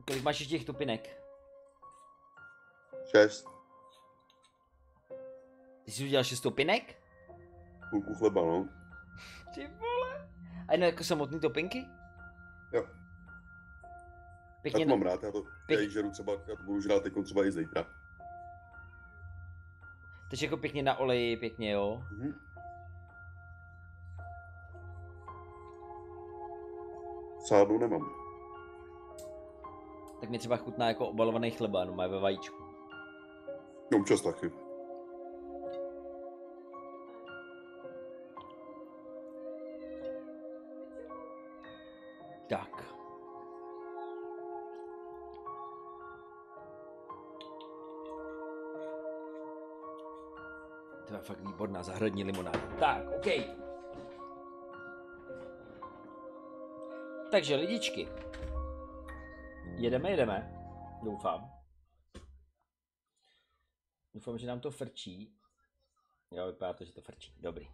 Kolik máš ještě těch topinek? 6. Ty jsi udělal 6 topinek? Půlku chleba, no. Ty vole. A jen jako samotný topinky? Jo. Pěkně. Tak mám rád, já ji žeru třeba, já to budu žrát teď třeba i zítra. Takže jako pěkně na oleji, pěkně jo. Sádu nemám. Tak mi třeba chutná jako obalovaný chleba, no má ve vajíčku. No, občas taky. Tak. To je fakt výborná zahradní limonáda. Tak, OK. Takže lidičky. Jedeme. Doufám. Doufám, že nám to frčí. Jo, vypadá to, že to frčí. Dobrý.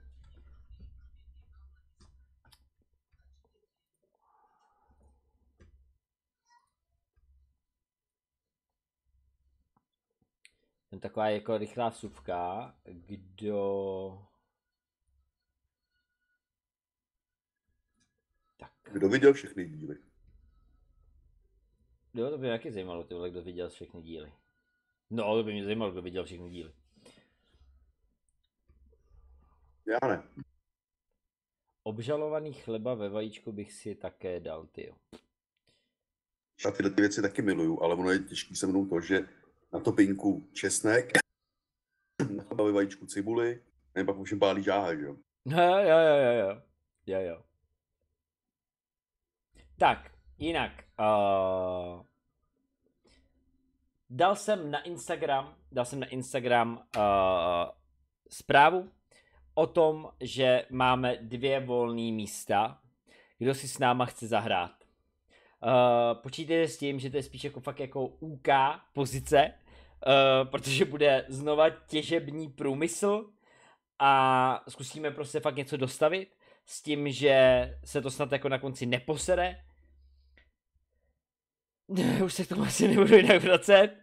Jen taková jako rychlá vsuvka, Kdo viděl všechny díly? Jo, to by mě taky zajímalo, tyhle, kdo viděl všechny díly. No, to by mě zajímalo, kdo viděl všechny díly. Já ne. Obžalovaný chleba ve vajíčku bych si také dal, tyjo. Já tyhle ty věci taky miluju, ale ono je těžký se mnou to, že na topinku česnek, na chleba ve vajíčku cibuli, a pak už jim pálí žáha, že jo? Jo. Tak, jinak. Dal jsem na Instagram zprávu o tom, že máme 2 volné místa, kdo si s náma chce zahrát. Počítejte s tím, že to je spíš jako fakt jako UK pozice, protože bude znova těžební průmysl a zkusíme prostě fakt něco dostavit s tím, že se to snad jako na konci neposere. Už se k tomu asi nebudu jinak vracet.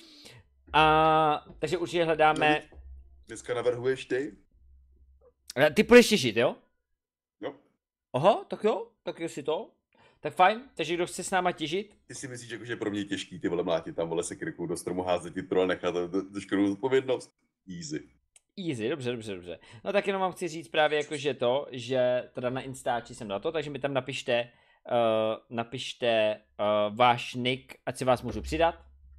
Takže určitě hledáme... Dneska navrhuješ ty? Ty půjdeš těžit, jo? Jo. Aha, tak jo si to. Tak fajn, takže kdo chce s náma těžit? Ty si myslíš, že je pro mě těžký ty vole mlátit tam vole sekirkou do stromu, házet ti to a nechat veškerou zodpovědnost? Easy, dobře. No tak jenom vám chci říct právě jako, že teda na Instači jsem na to, takže mi tam napište váš nick, ať si vás můžu přidat.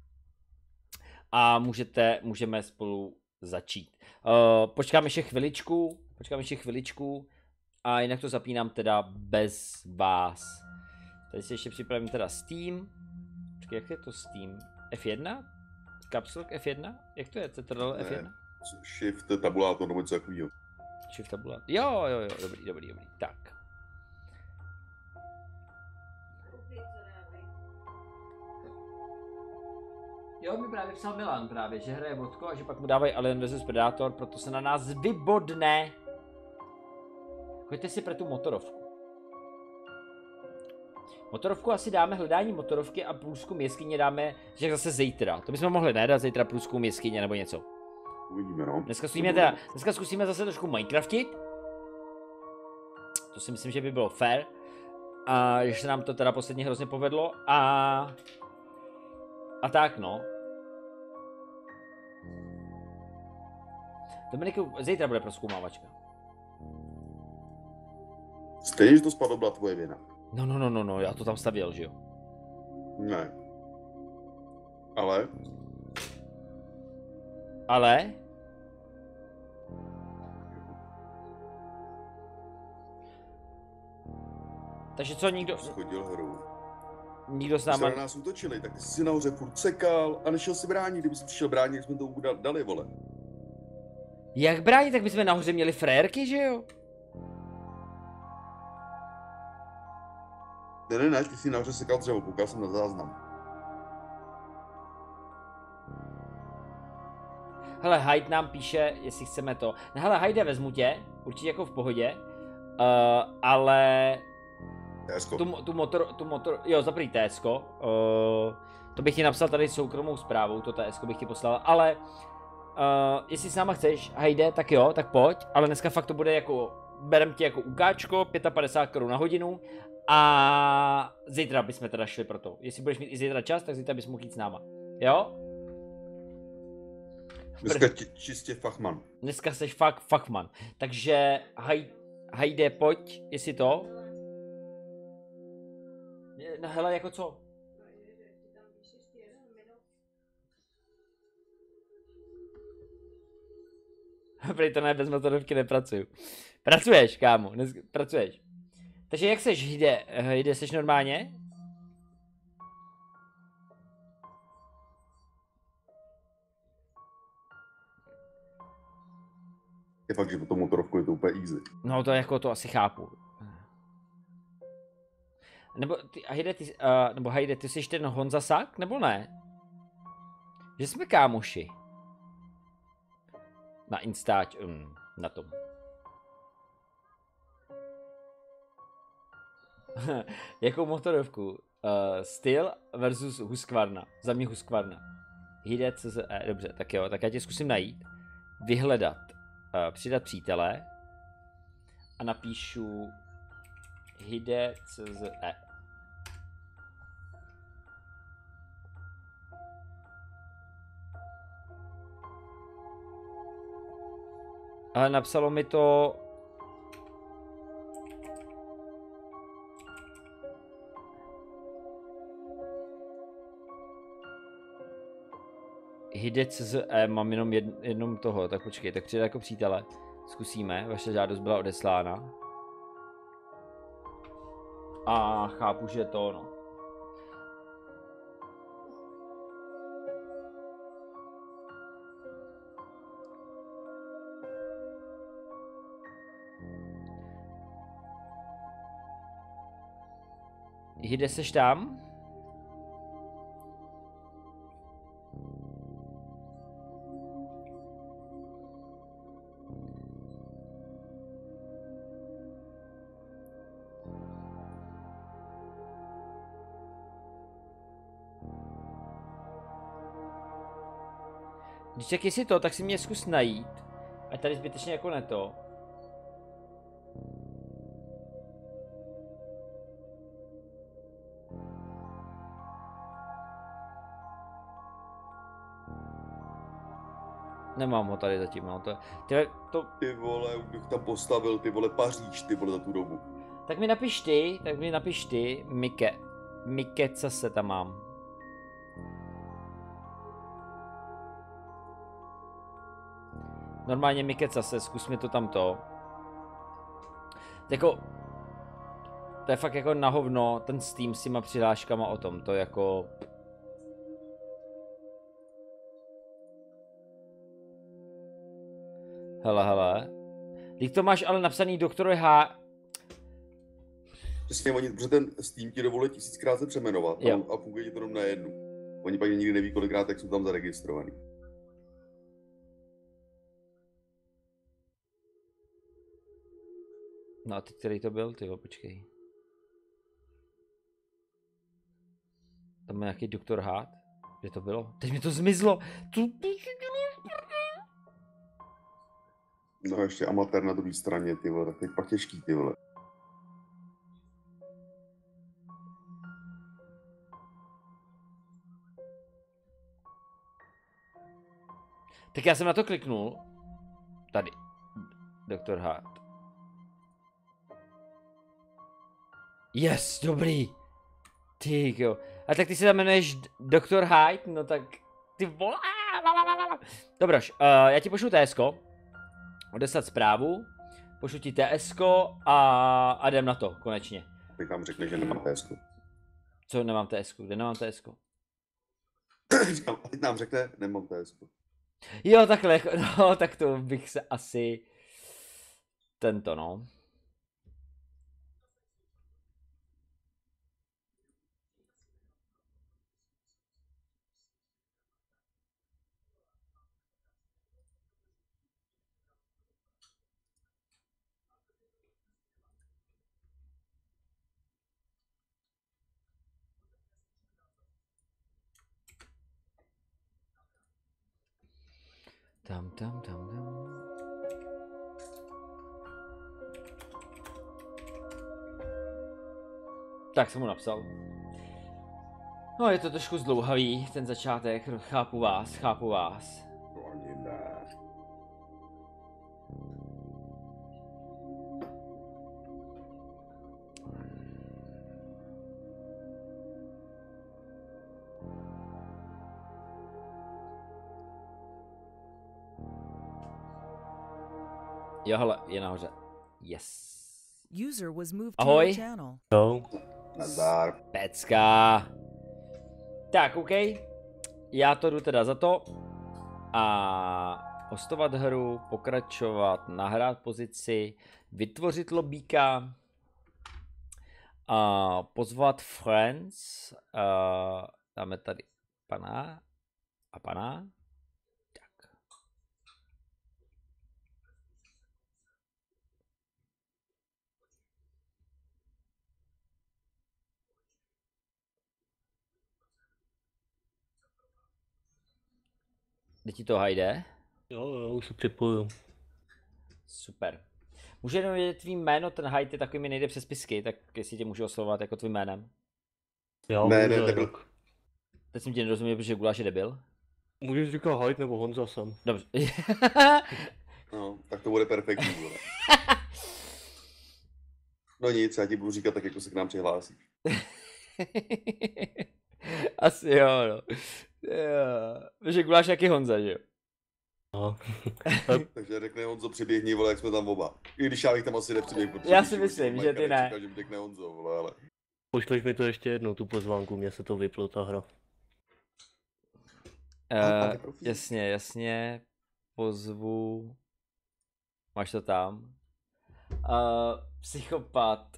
A můžeme spolu začít. Počkám ještě chviličku a jinak to zapínám teda bez vás. Tady si ještě připravím teda Steam. Počkej, jak je to Steam? F1? Caps Lock F1? Jak to je? Ctrl F1? Ne, Shift tabulátor nebo něco takového. Shift tabulátor. Jo, dobrý. Tak. Jo, mi právě psal Milan právě, že hraje vodko a že pak mu dávají Alien vs Predator, proto se na nás vybodne. Choďte si pro tu motorovku. Motorovku asi dáme hledání motorovky a průzkum jeskyně dáme, že zase zítra. To bychom mohli nedat zítra průzkum jeskyně nebo něco. Uvidíme, no. Dneska zkusíme zase trošku Minecraftit. To si myslím, že by bylo fair. A že se nám to teda posledně hrozně povedlo. A tak no. Dominiku, zítra bude prozkoumávačka. Stejně, že to spadlo, byla tvoje vina. No, já to tam stavěl, že jo? Ne. Ale? Takže co, nikdo... Schodil hru. Nikdo s náma... Když na nás útočili, tak ty jsi nahoře furt sekal a nešel si bránit. Kdyby jsi přišel bránit, tak jsme to dali, vole. Jak bránit? Tak bychom nahoře měli frérky, že jo? Ne, ty jsi nahoře sekal dřevo, koukal jsem na záznam. Hele, Hyde nám píše, jestli chceme to. No hele, Hyde, vezmu tě, určitě jako v pohodě, ale... TSko. Tu motor, jo, za prvý TSko. To bych ti napsal tady soukromou zprávou, to TSko bych ti poslal, ale jestli s náma chceš, hejde, tak jo, tak pojď, ale dneska fakt to bude jako, berem ti jako ukáčko, 55 Kč na hodinu a zítra bychom teda šli pro to. Jestli budeš mít i zítra čas, tak zítra bys mohl jít s náma, jo? Dneska čistě fachman. Dneska jsi fakt fachman, takže hejde, pojď, jestli to. No hele, jako co? Prý to ne, bez motorovky nepracuju. Pracuješ, kámo, pracuješ. Takže jak seš, jde, seš normálně? Je fakt, že po tom motorovku je to úplně easy. No to jako to asi chápu. Nebo Hejde, ty jsi ten Honza Sak, nebo ne? Že jsme kámoši. Na Instač, na tom. Jakou motorovku? Styl versus Husqvarna. Za mě Husqvarna. Hejde, dobře, tak jo, tak já tě zkusím najít. Vyhledat. Přidat přítele. A napíšu Hide.cz. Ale napsalo mi to... Hide.cz, mám jenom toho, tak počkej, tak přijde jako přítele. Zkusíme, vaše žádost byla odeslána. A chápu, že to, no. Hide, seš tam? Když tak jestli to, tak si mě zkus najít. A tady zbytečně jako ne to. Nemám ho tady zatím, no to... Ty vole, už bych tam postavil, ty vole, Paříž, ty vole, za tu dobu. Tak mi napiš ty, Mike, co se tam mám. Normálně Mikeca se, zkus mi to tamto. Jako... To je fakt jako na hovno, ten Steam s těma přihláškama o tom, to jako... Hele. Když to máš ale napsaný doktor H... Přesně, protože ten Steam ti dovolí 1000krát se přeměnovat a funguje ti to jenom na jednu. Oni pak nikdy neví, kolikrát tak jsou tam zaregistrovaný. No a teď který to byl, tyjo, počkej. Tam je nějaký doktor Hart? Kde to bylo? Teď mi to zmizlo! No a ještě amatér na druhé straně, ty vole, tak teď pak těžký, ty vole. Tak já jsem na to kliknul. Tady. Doktor Hart. Yes, dobrý. Ty jo. A tak ty se tam jmenuješ Dr. Hyde, no tak ty vole. Dobroš, já ti pošlu TSko. Odeslat zprávu. Pošlu ti TSko a jdem na to, konečně. Teď nám řekne, že nemám TSko. Co nemám TSko? Kde nemám TSko? Teď nám řekne, nemám TSko. Jo, takhle, no, tak to bych se asi... Tento, no. Tam. Tak jsem mu napsal. No, je to trošku zdlouhavý, ten začátek, chápu vás. To ani ne. Jo, hele, je nahoře. Yes. User was moved Ahoj. to your channel. Jo. Nazdar. Pecka. Tak, OK. Já to jdu teda za to. A hostovat hru, pokračovat, nahrát pozici, vytvořit lobíka, a pozvat friends. Dáme tady pana a pana. Tak. Jde ti to, Hajde? Jo, už se připoju. Super. Může jenom vědět tvý jméno, ten Hyde je takový mi nejde přes pisky, tak jestli tě můžu oslovovat jako tvým jménem. Jo, Ne, může, debil. Teď jsem tě nerozuměl, protože Guláš je debil. Můžeš říkat Hyde nebo Honza sam. Dobře. No, tak to bude perfektní, vole. No nic, já ti budu říkat tak, jako se k nám přihlásíš. Asi jo, no. Jo. Protože Guláš je jaký Honza, že jo? No. Takže řekne Honzo, přiběhni, vole, jak jsme tam oba. I když já bych tam asi nepřiběhl, protože Já když si už myslím, jsem že ty ne. Čekal, že mi řekne Honzo, vole, ale... Pošleš mi to ještě jednou, tu pozvánku, mně se to vyplo ta hra. Jasně. Pozvu. Máš to tam. Psychopat.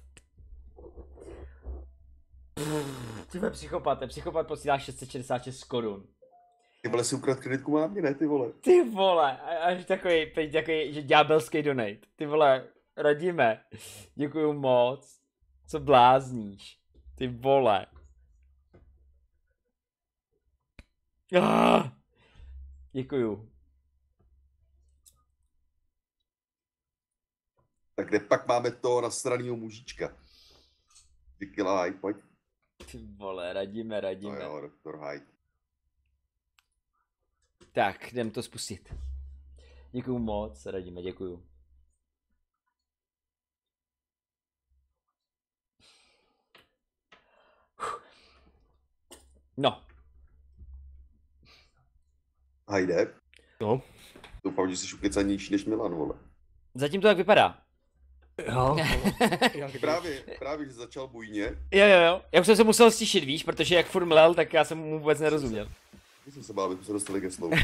Ty vole, psychopat posílá 666 korun. Ty vole, si ukradl kreditku mámě, ne, ty vole. Ty vole, až takový, že ďábelský donate. Ty vole, radíme. Děkuju moc. Co blázníš? Ty vole. Děkuju. Tak kde pak máme toho nasranýho mužička? Vykila Hyde, pojď. Ty vole, radíme. No jo, doktor Hyde. Tak, jdem to spustit. Děkuju moc, radíme, děkuju. No. Hyde? No. Doufám, že jsi ukecanější než Milan, vole. Zatím to tak vypadá. Jo. Právě, že začal bujně. Jo. Já už jsem se musel stišit, víš, protože jak furt mlel, tak já jsem mu vůbec nerozuměl. Já jsem se bál, abychom se dostali ke slovu.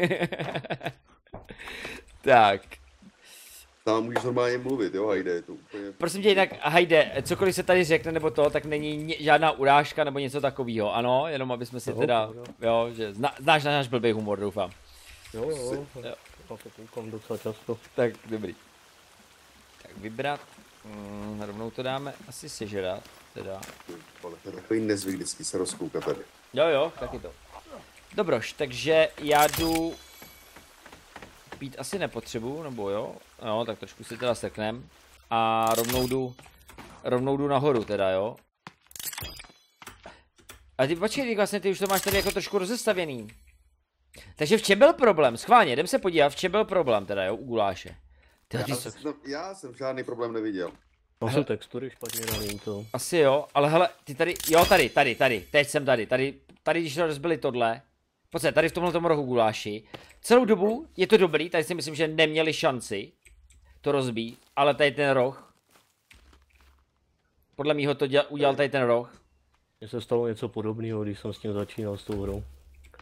Tak. Tam můžeš normálně mluvit, jo, Hyde, je to úplně... Prosím tě, jinak, Hajde, cokoliv se tady řekne nebo to, tak není žádná urážka nebo něco takového, ano? Jenom aby jsme si teda, jo, že znáš náš blbý humor, doufám. Jo. Já to koukám docela často. Tak, dobrý. Tak vybrat, rovnou to dáme asi sežrat, teda. Ale to je takový nezvyk vždycky se rozkoukat tady. Jo, taky to. Dobroš, takže já jdu... Pít asi nepotřebuju, nebo jo? No, tak trošku si teda seknem. A rovnou jdu nahoru teda, jo? A ty počkej, vlastně ty už to máš tady jako trošku rozestavěný. Takže v čem byl problém? Schválně, jdem se podívat, v čem byl problém teda, jo, u Guláše. Já jsem žádný problém neviděl. To jsou textury špatně daný to. Asi jo, ale hele, ty tady, jo, tady, teď jsem tady, když to rozbili tohle. Pojď, tady v tomhle rohu Guláši. Celou dobu je to dobrý, tady si myslím, že neměli šanci to rozbít, ale tady ten roh. Podle mýho to udělal tady ten roh. Mně se stalo něco podobného, když jsem s tím začínal s tou hrou.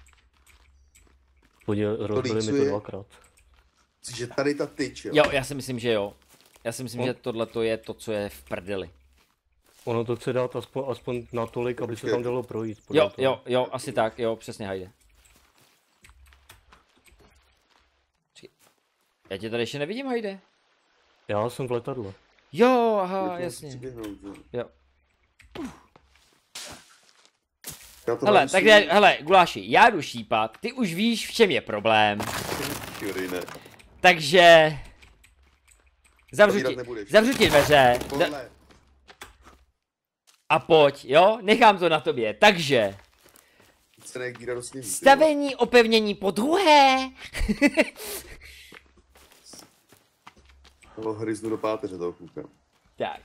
Rozbili mi to dvakrát. Že tady ta tyč, jo? Jo, já si myslím, že jo. Já si myslím, že tohle to je to, co je v prdeli. Ono to chce dát aspoň natolik, aby se tam dalo projít. Jo, asi tak, jo, přesně, Hajde. Já tě tady ještě nevidím, Hajde. Já jsem v letadle. Jo, aha, jasně. Jo. Hele, tak hele, Guláši, já jdu šípat, ty už víš, v čem je problém. Jurine. Takže... Zavřu Povídat ti nebudeš. dveře. Tohle. A pojď, jo? Nechám to na tobě. Takže... Se nejak díra do sněhu. Stavení opevnění po druhé. Toho hryznu do páteře toho kluka. Tak.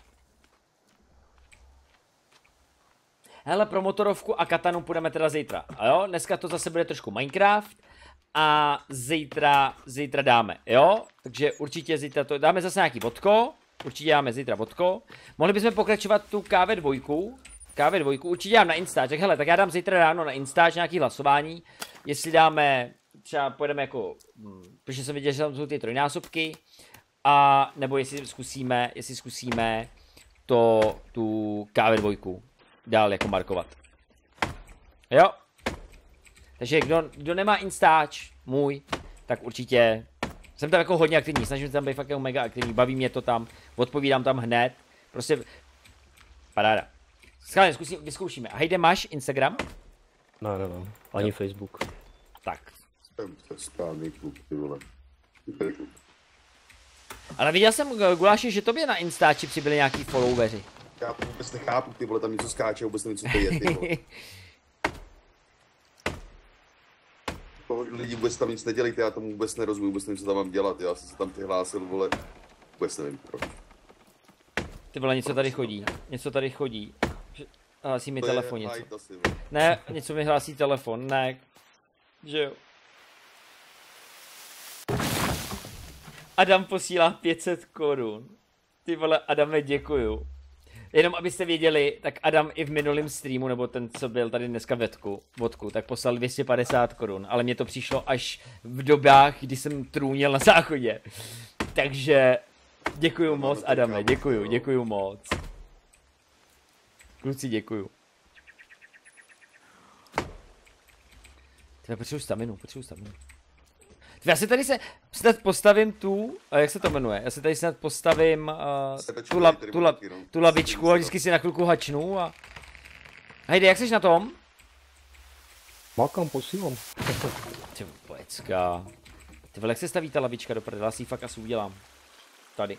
Hele, pro motorovku a katanu půjdeme teda zítra. A jo, dneska to zase bude trošku Minecraft. A zítra dáme, jo? Takže určitě zítra to dáme zase nějaký vodko. Určitě dáme zítra vodko. Mohli bychom pokračovat tu KV2. KV2 určitě dám na Instač. Tak hele, tak já dám zítra ráno na Instač nějaký hlasování. Jestli dáme, třeba pojedeme jako, protože jsem viděl, že tam jsou ty trojnásobky. A nebo jestli zkusíme tu KV2 dál jako markovat. Jo? Takže kdo nemá Instač, můj, tak určitě jsem tam jako hodně aktivní, snažím se tam být fakt jako mega aktivní, baví mě to tam, odpovídám tam hned, prostě paráda. Schválně, vyzkoušíme. A hejde, máš Instagram? Ne, ani Facebook. Tak. Jsem správný kluk, ty vole. Ale viděl jsem, Guláši, že tobě na Instači přibyli nějaký followeri. Já to vůbec nechápu, ty vole, tam něco skáče, vůbec nevím, co to je, ty vole. Lidi vůbec tam nic nedělejte, já tomu vůbec nerozumím, vůbec nevím, co tam mám dělat, já jsem se tam přihlásil, vole, vůbec nevím, proč. Ty vole, něco tady chodí. Hlásí mi telefon něco. Asi, ne, něco mi hlásí telefon, ne. Že jo. Adam posílá 500 korun. Ty vole, Adame, děkuju. Jenom abyste věděli, tak Adam i v minulém streamu, nebo ten, co byl tady dneska vodku, tak poslal 250 korun, ale mně to přišlo až v dobách, kdy jsem trůněl na záchodě. Takže děkuju moc, Adame, děkuju moc. Kluci, děkuju. Tyhle, potřebuji staminu. Já si tady snad postavím jak se to jmenuje? Já si tady snad postavím tu lavičku a vždycky si na chvilku hačnu a... Hejde, jak jsi na tom? Makám, posílám. Ty pojecka. Ty vole, jak se staví ta lavička do prdela, já si ji fakt asi udělám. Tady.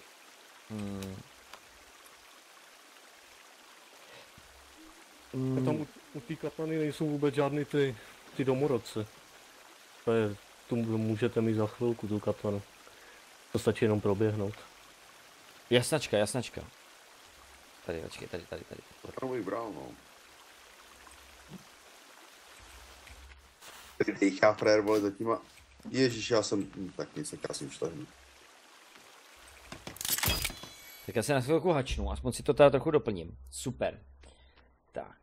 Tam u té katany nejsou vůbec žádný ty domorodce. Tu můžete mít za chvilku, tu katanu. To stačí jenom proběhnout. Jasnačka. Tady, počkej, tady. To vybral, no. Tady dejchá frér, vole, za těma... Ježíš, já jsem... tak nic, tak já jsem štahlý. Tak já se na chvilku hačnu, aspoň si to teda trochu doplním. Super. Tak.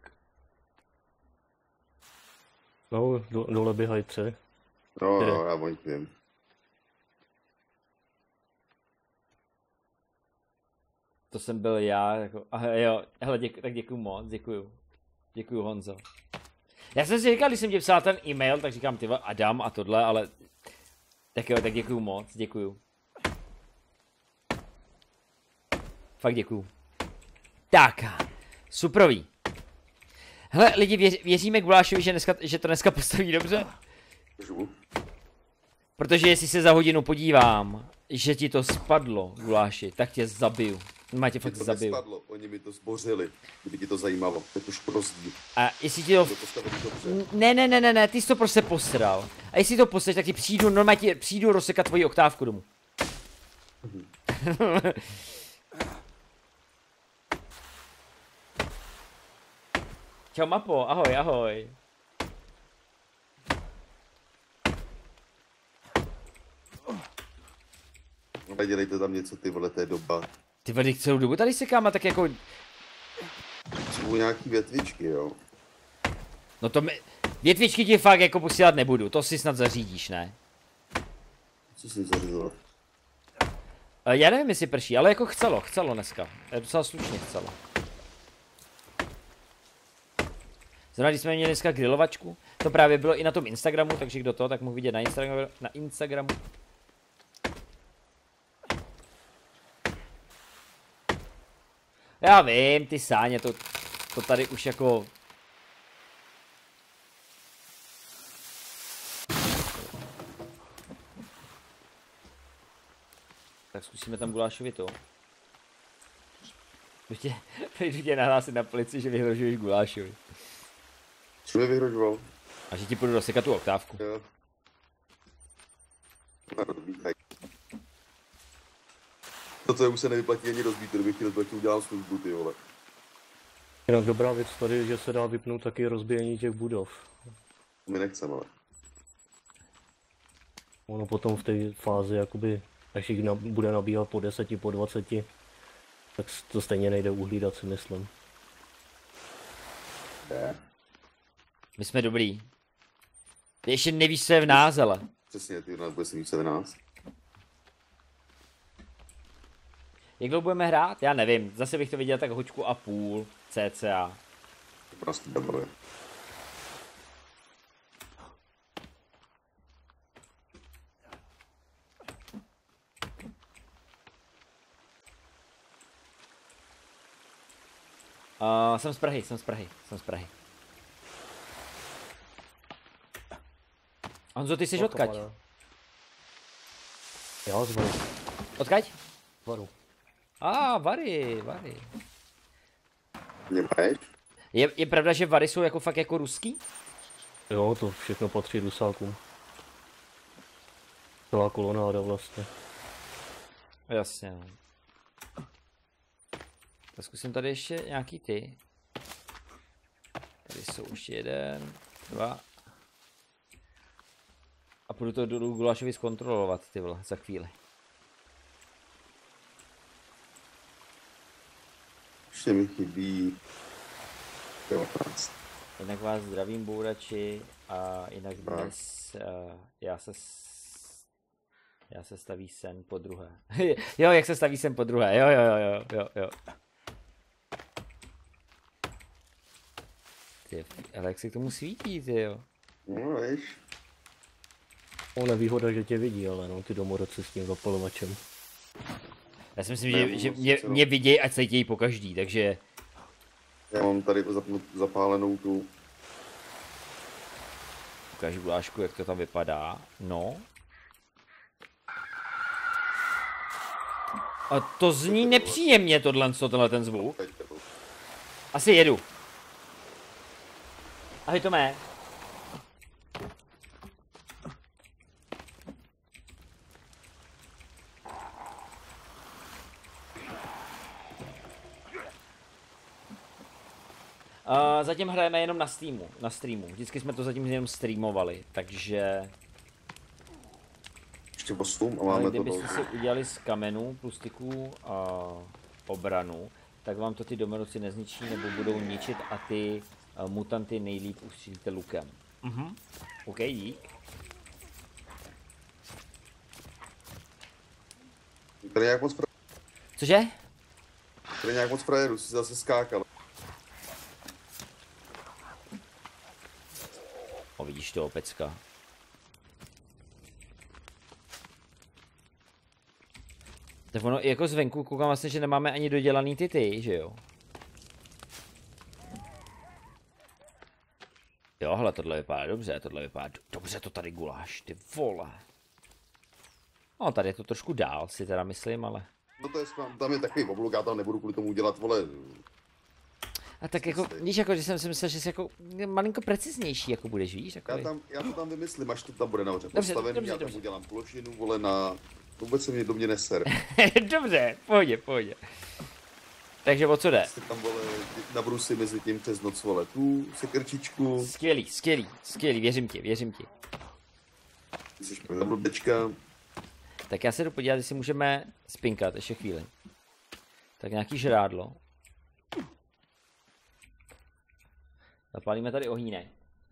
No, dole běhají 3. No, já o nich vím. To jsem byl já, jako, jo, hele, tak děkuju moc, děkuju Honzo. Já jsem si říkal, když jsem ti psal ten e-mail, tak říkám, ty Adam a tohle, ale tak jo, tak děkuju moc, děkuju. Fakt děkuju. Tak, suprový. Hele, lidi, věříme Gulášovi, že to dneska postaví dobře? Protože jestli se za hodinu podívám, že ti to spadlo, Guláši, tak tě zabiju. Má tě fakt zabiju. Nespadlo, oni mi to zbořili, kdyby ti to zajímalo, to je to šprozdí. A jestli ti to... Ne, ty jsi to prostě posral. A jestli to posral, tak ti přijdu, normálně přijdu rozsekat tvoji oktávku domů. Čau mapo, ahoj. Dělejte tam něco, ty vole, to je doba. Ty vole, celou dobu tady sekám a tak jako... Jsou nějaký větvičky, jo. No to větvičky ti fakt jako posílat nebudu, to si snad zařídíš, ne? Co jsi zařídil? Já nevím, jestli prší, ale jako chcelo dneska. Je docela slušně chcelo. Zrovna, když jsme měli dneska grilovačku, to právě bylo i na tom Instagramu, takže kdo to, tak mohl vidět na Instagramu. Já vím, ty sáně, to tady už jako... Tak zkusíme tam gulášovi to. Jdu tě nahlásit na policii, že vyhrožuješ gulášovi. Co mi vyhrožoval? A že ti půjdu rozsekat tu oktávku. Jo. To už se nevyplatí ani rozbít, kdybych chtěl rozbít, udělám službu, ty vole. Jinak dobrá věc tady je, že se dá vypnout taky rozbíjení těch budov. My nechceme, ale. Ono potom v té fázi, jakoby, až jich bude nabíhat po 10, po 20, tak to stejně nejde uhlídat, si myslím. My jsme dobrý. Ty ještě nevíš, co je v nás, ale. Přesně, ty nás bude si více v nás. Jak dlouho budeme hrát? Já nevím. Zase bych to viděl tak hoďku a půl. cca. To prostě dobře. Jsem z Prahy, jsem z Prahy. Honzo, ty jsi odkaď? Já z Varu. Odkaď? Varu. Vary. Nemáš? Je pravda, že Vary jsou jako fakt jako ruský? Jo, to všechno patří Rusákům. Celá kolonáda vlastně. Jasně. No. Tak zkusím tady ještě nějaký ty. Tady jsou už 1, 2. A půjdu to do gulášovi zkontrolovat, ty vole, za chvíli. Ještě mi chybí 19. Jinak vás zdravím, bourači, a jinak dnes já se staví sen po druhé. Jo, jak se staví sen po druhé, jo. Ty, ale jak se k tomu svítí, ty jo. No, víš. Ona výhoda, že tě vidí, ale no, ty domorodci s tím zapalovačem. Já si myslím, že mě vidějí, ať se dějí po každý, takže... Já mám tady zapálenou tu... Ukážu gulášku, jak to tam vypadá. No. A to zní nepříjemně, tenhle ten zvuk. Asi jedu. Ahoj Tomé. Zatím hrajeme jenom na streamu. Vždycky jsme to zatím jenom streamovali, takže... Ještě 8 a máme to. Kdybyste si udělali z kamenů, plustiků a obranu, tak vám to ty domorodci nezničí nebo budou ničit a ty mutanty nejlíp ustřílíte lukem. OK, dík. Tady nějak moc Cože? Tady nějak moc frajerů, si zase skákal. O, vidíš toho pecka. Tak ono, jako zvenku koukám vlastně, že nemáme ani dodělaný ty, že jo? Jo, hele, tohle vypadá dobře, dobře to tady guláš, ty vole. No, tady je to trošku dál, si teda myslím, ale... No to je, tam je takový obluk, já tam nebudu kvůli tomu dělat, vole... A tak jako, víš, jako, že jsem si myslel, že jsi jako malinko preciznější, jako budeš, víš, jako... Já to tam vymyslím, až to tam bude nahoře postavený, já tam udělám plošinu, vole, na... Vůbec se mě do mě neser. Dobře, pohodě. Takže o co jde? Tam, vole, nabrusy mezi tím přes noc, vole, tu sekrčičku. Skvělý, věřím ti. Ty jsi blbečka. Tak já se jdu podívat, jestli můžeme spinkat, ještě chvíli. Tak nějaký žrádlo. Zapálíme tady ohýnek.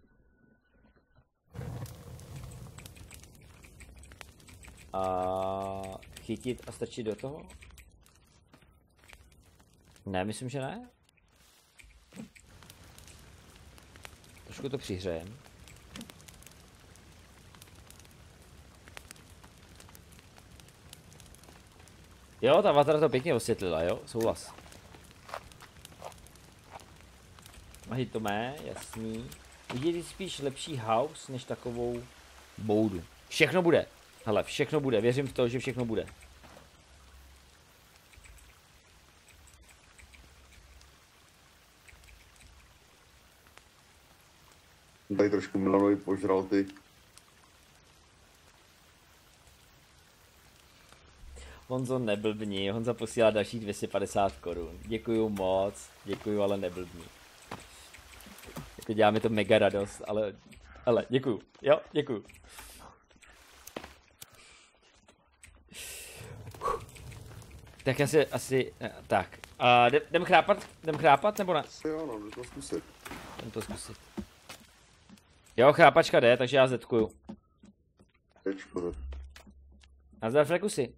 A chytit a strčit do toho? Ne, myslím, že ne. Trošku to přihřejem. Jo, ta vatra to pěkně osvětlila, jo, souhlas. Ahoj Tomé, jasný. Udělej spíš lepší house, než takovou boudu. Všechno bude. Hele, všechno bude, věřím v to, že všechno bude. Tady trošku Milanovi požral ty. Honzo, neblbni, Honza posílá další 250 korun. Děkuju moc, děkuju, ale neblbni. Jako dělá mi to mega radost, ale děkuju, jo, děkuju. Tak asi tak. Jdem chrápat nebo ne? Jo, no, jdu to zkusit. Jdem to zkusit. Jo, chrápačka jde, takže já zetkuju. Tečko. Nazdar Frekusy.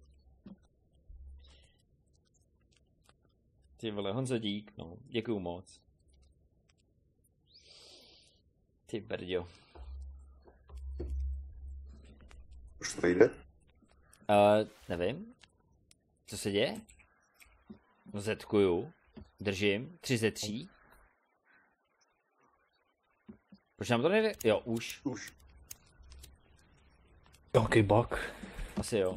Ty vole, Honzo dík, no, děkuju moc. Ty brďo. Už to jde? Nevím. Co se děje? No zetkuju. Držím. 3 ze 3. Proč nám to nejde? Jo, už. Už. Nějaký bug. Asi jo.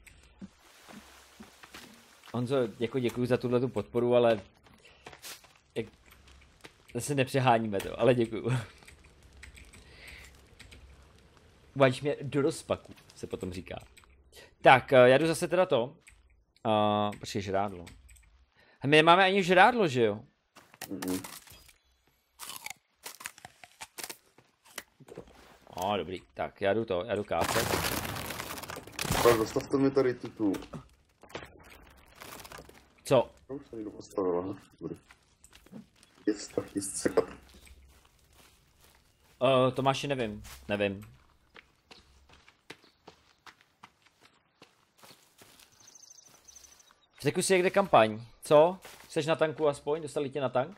Honzo, jako děkuju za tuhletu podporu, ale... Zase nepřeháníme to, ale děkuju. Uváděš mě do rozpaku, se potom říká. Tak, já jdu zase teda to. Počkej, žrádlo. A my nemáme ani žrádlo, že jo? Dobrý. Tak, já jdu kácet. Tak dostavte mi tady tu. Co? Už se někdo postavila, dobrý. Je sekat. Tomáši, nevím. Řekl si, jak jde kampaň. Co? Jseš na tanku aspoň? Dostali tě na tank?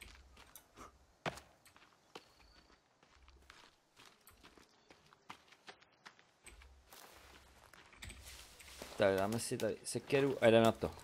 Tak dáme si tady sekeru a jdeme na to.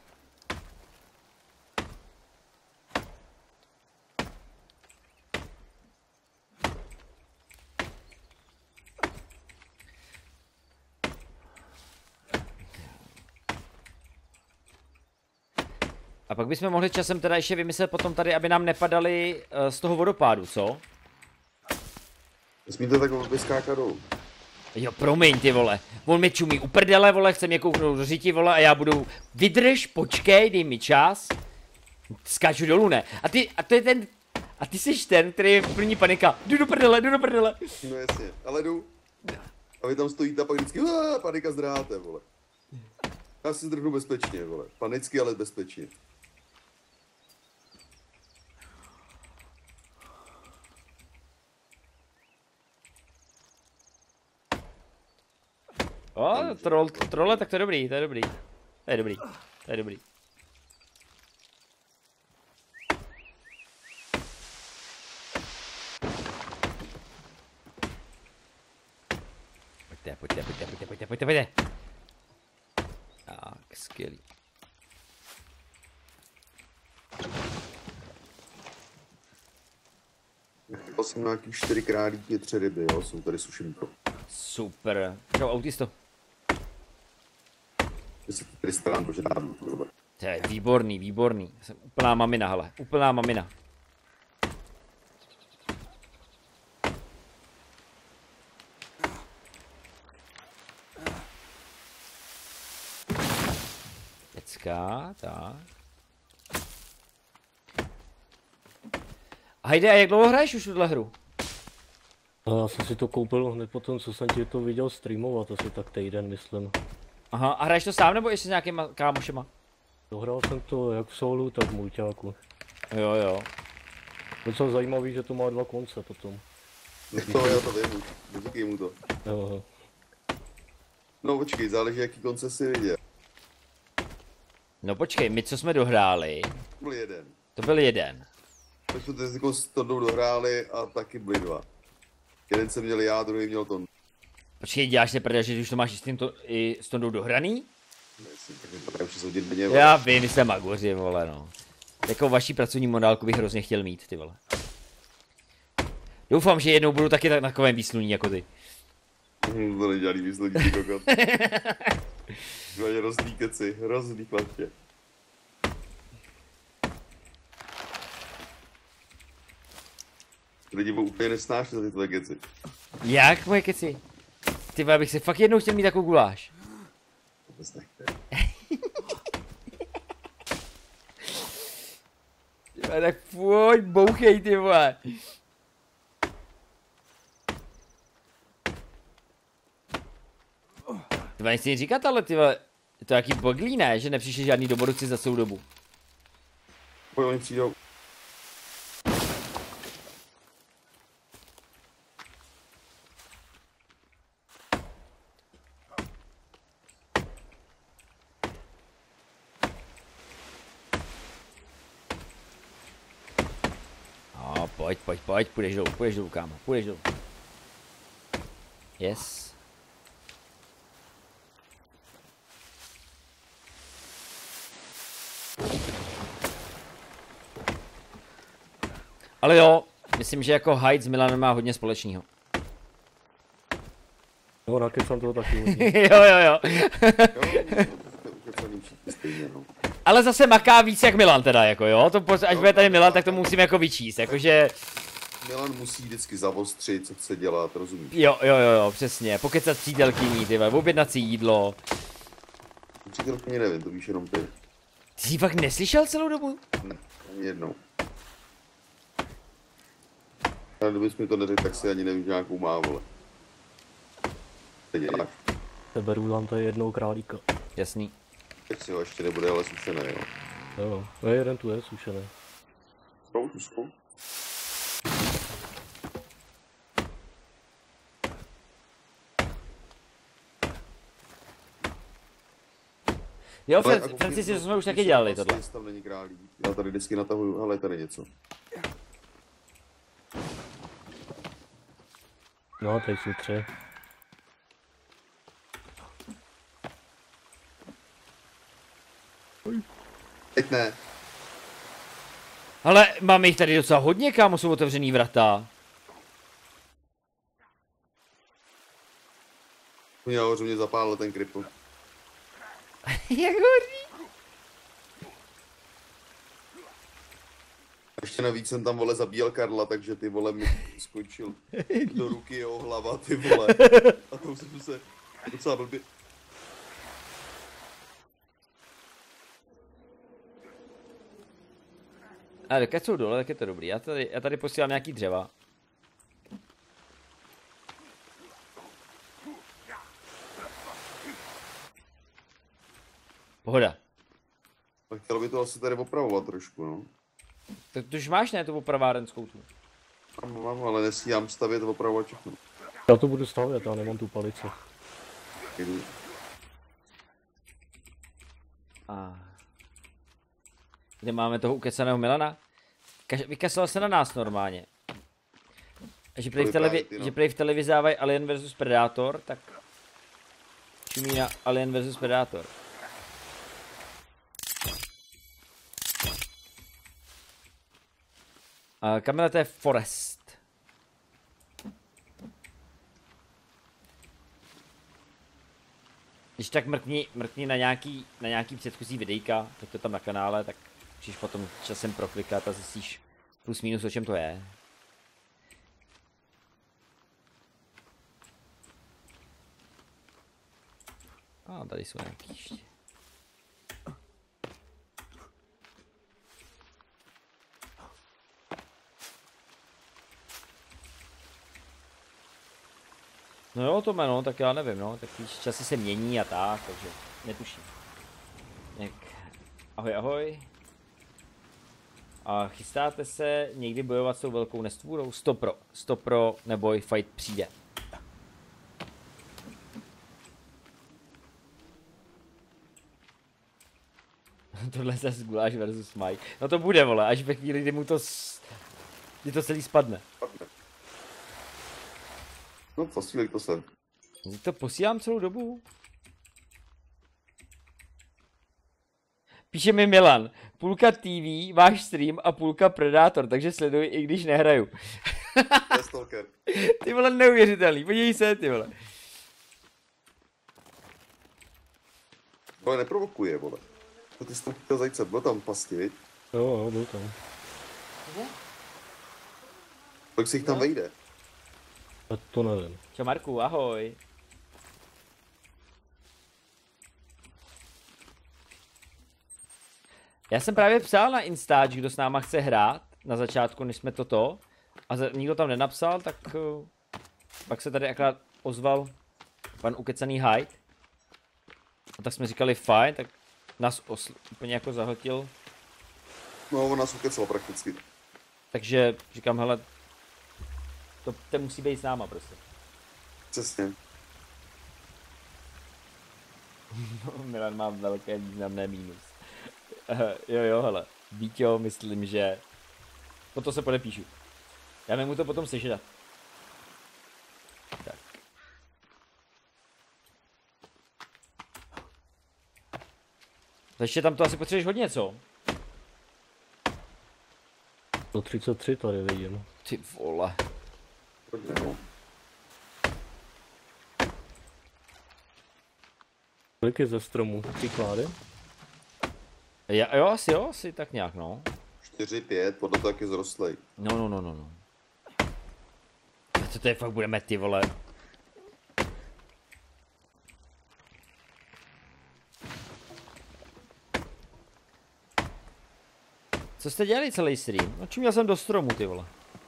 A pak bychom mohli časem teda ještě vymyslet potom tady, aby nám nepadaly z toho vodopádu, co? Nesmíte tak vyskákat dolů. Jo, promiň ty vole, on mi čumí u prdele, vole, chce mě kouknout do řiti, vole, a já budu, vydrž, počkej, dej mi čas. Skáču dolů, ne? A ty jsi ten, který je plný panika, jdu do prdele. No jasně, ale jdu. A vy tam stojíte a pak vždycky, panika zdráte, vole. Já si zdrhnu bezpečně, vole, panicky, ale bezpečně. Trole, tak to je dobrý. To je dobrý. Pojďte. Tak, skvělý. Chytal jsem nějaký 4 králíky, 3 ryby, jo, jsou tady sušenko. Super. Čau, autisto. 10 strán, protože dám to. To je výborný. Jsem úplná mamina, hele. Úplná mamina. Pecka, tak. Hajde, a jak dlouho hraješ už tuhle hru? Já jsem si to koupil hned potom, co jsem ti to viděl streamovat, asi tak týden, myslím. Aha, a hraješ to sám nebo ještě s nějakýma kámošema? Dohrál jsem to jak v solu, tak v mulťáku. Jo. Docela zajímavý, že to má 2 konce potom. To já to vím, neříkej mu to. Jo. No počkej, záleží jaký konce si viděl. No počkej, my co jsme dohráli? Byl jeden. To byl jeden. Tak jsme teď s Tondou dohráli a taky byli 2. Jeden jsem měl já, druhý měl Tonda. Počkej, děláš se prdel, že už to máš i s Tondou dohraný? Myslím, tak mi to 6 hodin denně. Já vím, jste magoři, vole, no. Jako vaší pracovní morálku bych hrozně chtěl mít, ty vole. Doufám, že jednou budu taky tak na takovém výsluní jako ty. To nedělí výsluní, ty kokot. Máš hrozný keci, hrozný chlapče. Lidi úplně nesnáší za tyto keci. Jak moje keci? Ty vole, bych si fakt jednou chtěl mít takovou guláš. Vůbec nechte. Ty vole, tak pojď, bouchej ty vole. Ty vole, nechci nic říkat, ale ty vole, je to jaký boglí, ne? Že nepřišli žádný domorodci za celou dobu. Pojď, oni přijdou. No, pojď, půjdeš dolů, kámo, půjdeš dolů. Yes. Ale jo, myslím, že jako Hyde s Milanem má hodně společného. No, nakecám toho taky hodně. Jo. Ale zase maká víc jak Milan teda, jako jo, to až bude tady Milan, tak to musím jako vyčíst, jakože... Milan musí vždycky zavostřit, co chce dělat, rozumíš? Jo, přesně, pokecat přítelkyní, ty vole, objednat si jídlo. Přítelkyni nevím, to víš jenom ty. Ty jsi fakt neslyšel celou dobu? Ne, ani jednou. Ale kdybys mi to neřekl, tak si ani nevím, že nějakou má, vole. Teď děláš. Seberu tam tady jednou králíka. Jasný. Teď si ho ještě nebude, ale sušené, jo. Jo, no jeden tu je sušený. Zkou. Jo, Francis, to jsme už taky dělali tohle. Tam není králík. Já tady vždycky natahuju, hele, tady něco. No, tady jsou 3. Teď ne. Ale máme jich tady docela hodně, kámo, jsou otevřený vrata. Já hořu, mě zapálil ten kripl. Jak hoří? Ještě navíc jsem tam, vole, zabíjel Karla, takže ty, vole, mi skočil do ruky jeho hlava, ty vole. A to jsem se docela blbě... Ale keď jsou dole, tak je to dobrý. Já tady posílám nějaký dřeva. Pohoda. Tak chtělo by to asi tady opravovat trošku, no. Tak to už máš, ne, tu opravárenskou tu? Mám, ale nestíhám stavět, opravovat všechno. Já to budu stavět, já nemám tu palici. Jdu. Kde máme toho ukeceného Milana? Vykasal se na nás normálně. Že prej v televizi dávají Alien vs Predator, tak čumí na Alien vs Predator. Kamila, to je Forest. Když tak mrkni na nějaký předchozí videjka, tak to tam na kanále, tak když potom časem proklikat a zjistíš plus minus, o čem to je. A tady jsou nějaký ještě. No jo, to jméno, tak já nevím, no, tak časy se mění a tak, takže netuším. Tak, ahoj. A chystáte se někdy bojovat s tou velkou nestvůrou? 100 neboj, fight přijde. Tohle zase Guláš versus Mike. No to bude, vole, až ve chvíli, kdy mu to celý spadne. No, posílej to sem. To posílám celou dobu. Píše mi Milan, půlka TV, váš stream a půlka Predator, takže sleduj, i když nehraju. To je stalker. Ty vole, neuvěřitelný, podívej se, ty vole. Ale neprovokuje, vole. To ty jsi tam chtěl zajít, byl tam pasti, viď? Jo, byl tam. Kolik se jich tam vejde? A to nevím. Čau Marku, ahoj. Já jsem právě psal na Instač, kdo s náma chce hrát, na začátku, než jsme toto, a nikdo tam nenapsal, tak pak se tady akorát ozval pan ukecaný Hyde. A tak jsme říkali fajn, tak nás úplně jako zahltil. No, on nás ukecal prakticky. Takže říkám, hele, to musí být s náma prostě. Přesně. Milan má velké významné mínus. Jo, hele, Víťo, myslím, že potom se podepíšu. Já mu to potom sežrat. Tak. Ještě tam to asi potřebuješ hodně, co? 133 tady vidím. Ty vole. Hodně, no. Kolik je ze stromu? 3 klády? Jo, asi tak nějak, no. 4, 5, podle toho, jak je zrostlej. No. To tady fakt budeme, ty vole. Co jste dělali celý stream? No čuměl jsem do stromu, ty vole.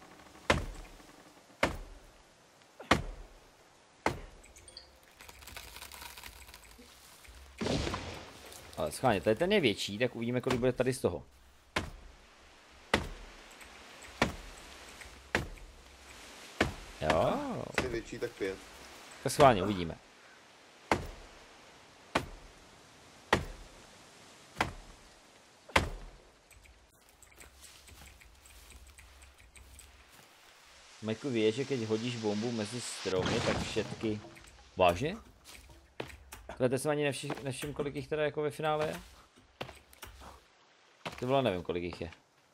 Ale schválně, tady ten je větší, tak uvidíme, kolik bude tady z toho. Jo. Je větší, tak 5. Tak schválně, uvidíme. Majku vie, že keď hodíš bombu mezi stromy, tak všetky... Vážně? Tohle jsem ani nevšiml, kolik jich teda jako ve finále je? To bylo, nevím, kolik jich je.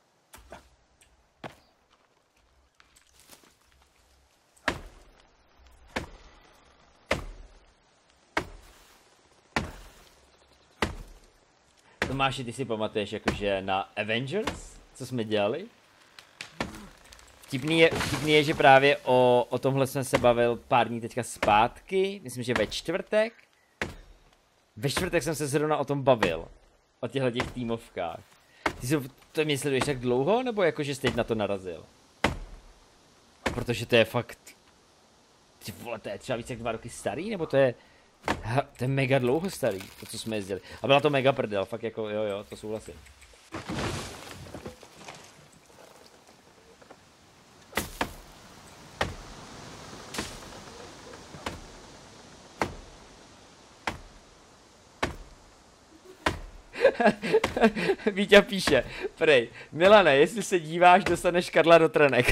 Tomáši, ty si pamatuješ jakože na Avengers, co jsme dělali? Vtipný je, že právě o tomhle jsem se bavil pár dní teďka zpátky, myslím, že ve čtvrtek. Ve čtvrtek jsem se zrovna o tom bavil, o těchto těch týmovkách. Ty jsi to mě sleduješ tak dlouho, nebo jakože jsi teď na to narazil? Protože to je fakt... Ty vole, to je třeba víc jak 2 roky starý, nebo to je mega dlouho starý, to co jsme jezdili. A byla to mega prdel, fakt jako jo, to souhlasím. Víťa píše, prej, Milane, jestli se díváš, dostaneš Karla do trenek.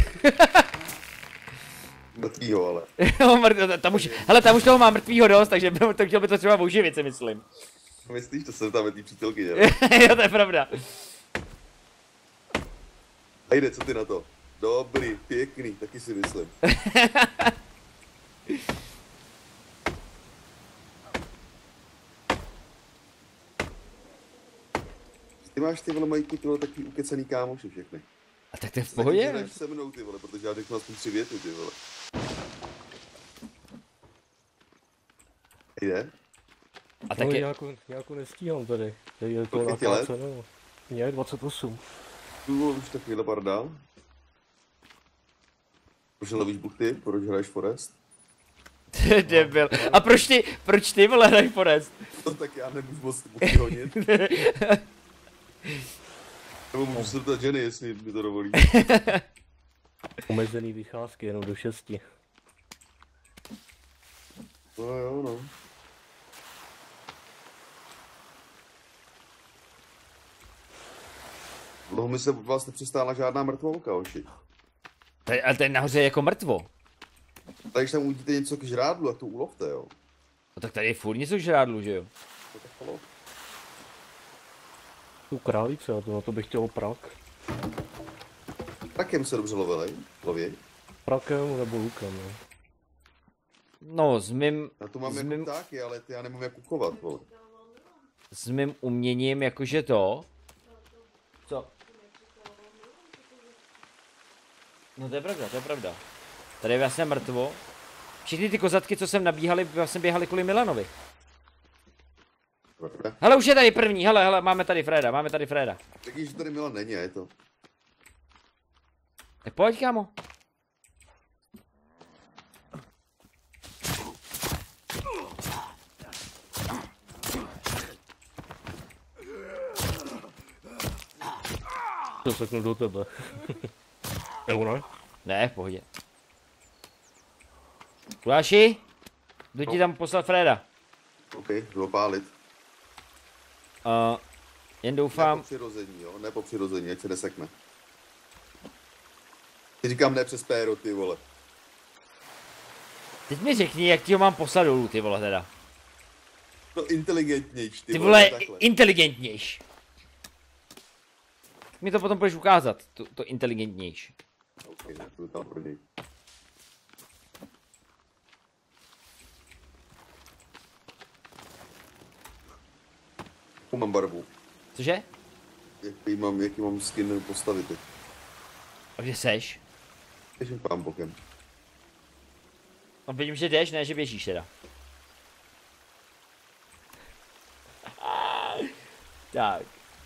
Mrtvýho, ale. Tam už toho má mrtvýho dost, takže to chtěl by to třeba oživit, si myslím. Myslíš, to jsem tam ve té přítelky, ne? Jo, to je pravda. A jde, co ty na to? Dobrý, pěkný, taky si myslím. Ty máš, ty vole, mají ty vole takový ukecaný kámoši všechny. A tak to je v pohodě? Taky se mnou, ty vole, protože já řeknu aspoň 3 věty, ty vole. Jde? A tak je... Nějakou nestíhám tady. Tady je to Kolik je let? nakáceno. Mě 28. Už takovýhle pár dál. Proč nelovíš buchty? Proč hraješ Forest? To je debil. A proč ty vole hraj Forest? No tak já nemůžu moc ty buchty honit. Nebo můžu se ptat ženy, jestli mi to dovolí. Omezený vycházky, jenom do 6. No jo, no. Dlouho mi se vlastně přistála žádná mrtvolka, oči. Ale ten nahoře je jako mrtvo. Tak když tam uvidíte něco k žrádlu, tak to ulovte, jo. No tak tady je furt něco k žrádlu, že jo? To tak halo. Tu králice, a to na to bych chtěl prak. Prakem se dobře lověj. Prakem nebo lukem, no. No, s mým... Na to mám jako ptáky, ale ty já nemám jak kukovat, vole. S mým uměním jakože to... Co? No to je pravda, to je pravda. Tady je vlastně mrtvo. Všechny ty kozatky, co jsem nabíhali, vlastně běhali kvůli Milanovi. Hele, už je tady první, hele, máme tady Freda. Taky, že tady Milan není, a je to. Tak pojď, kámo. To seknu do tebe. Nebo ne? Ne, v pohodě. Kuláši? Jdu ti tam poslat Freda. OK, jdu pálit. Jen doufám... Ne po přirození, jo, ne po přirození, ať se nesekne. Ty říkám ne přes péro, ty vole. Teď mi řekni, jak ti ho mám poslat dolů, ty vole, teda. No inteligentnější, Ty vole, inteligentnější. Mi to potom budeš ukázat, to inteligentnější. OK, jdu tam pro něj. Mám barvu. Cože? Jaký mám skin postavit? A kde seš? Běžím pán bokem. No vidím, že jdeš, ne, že běžíš teda. Tak.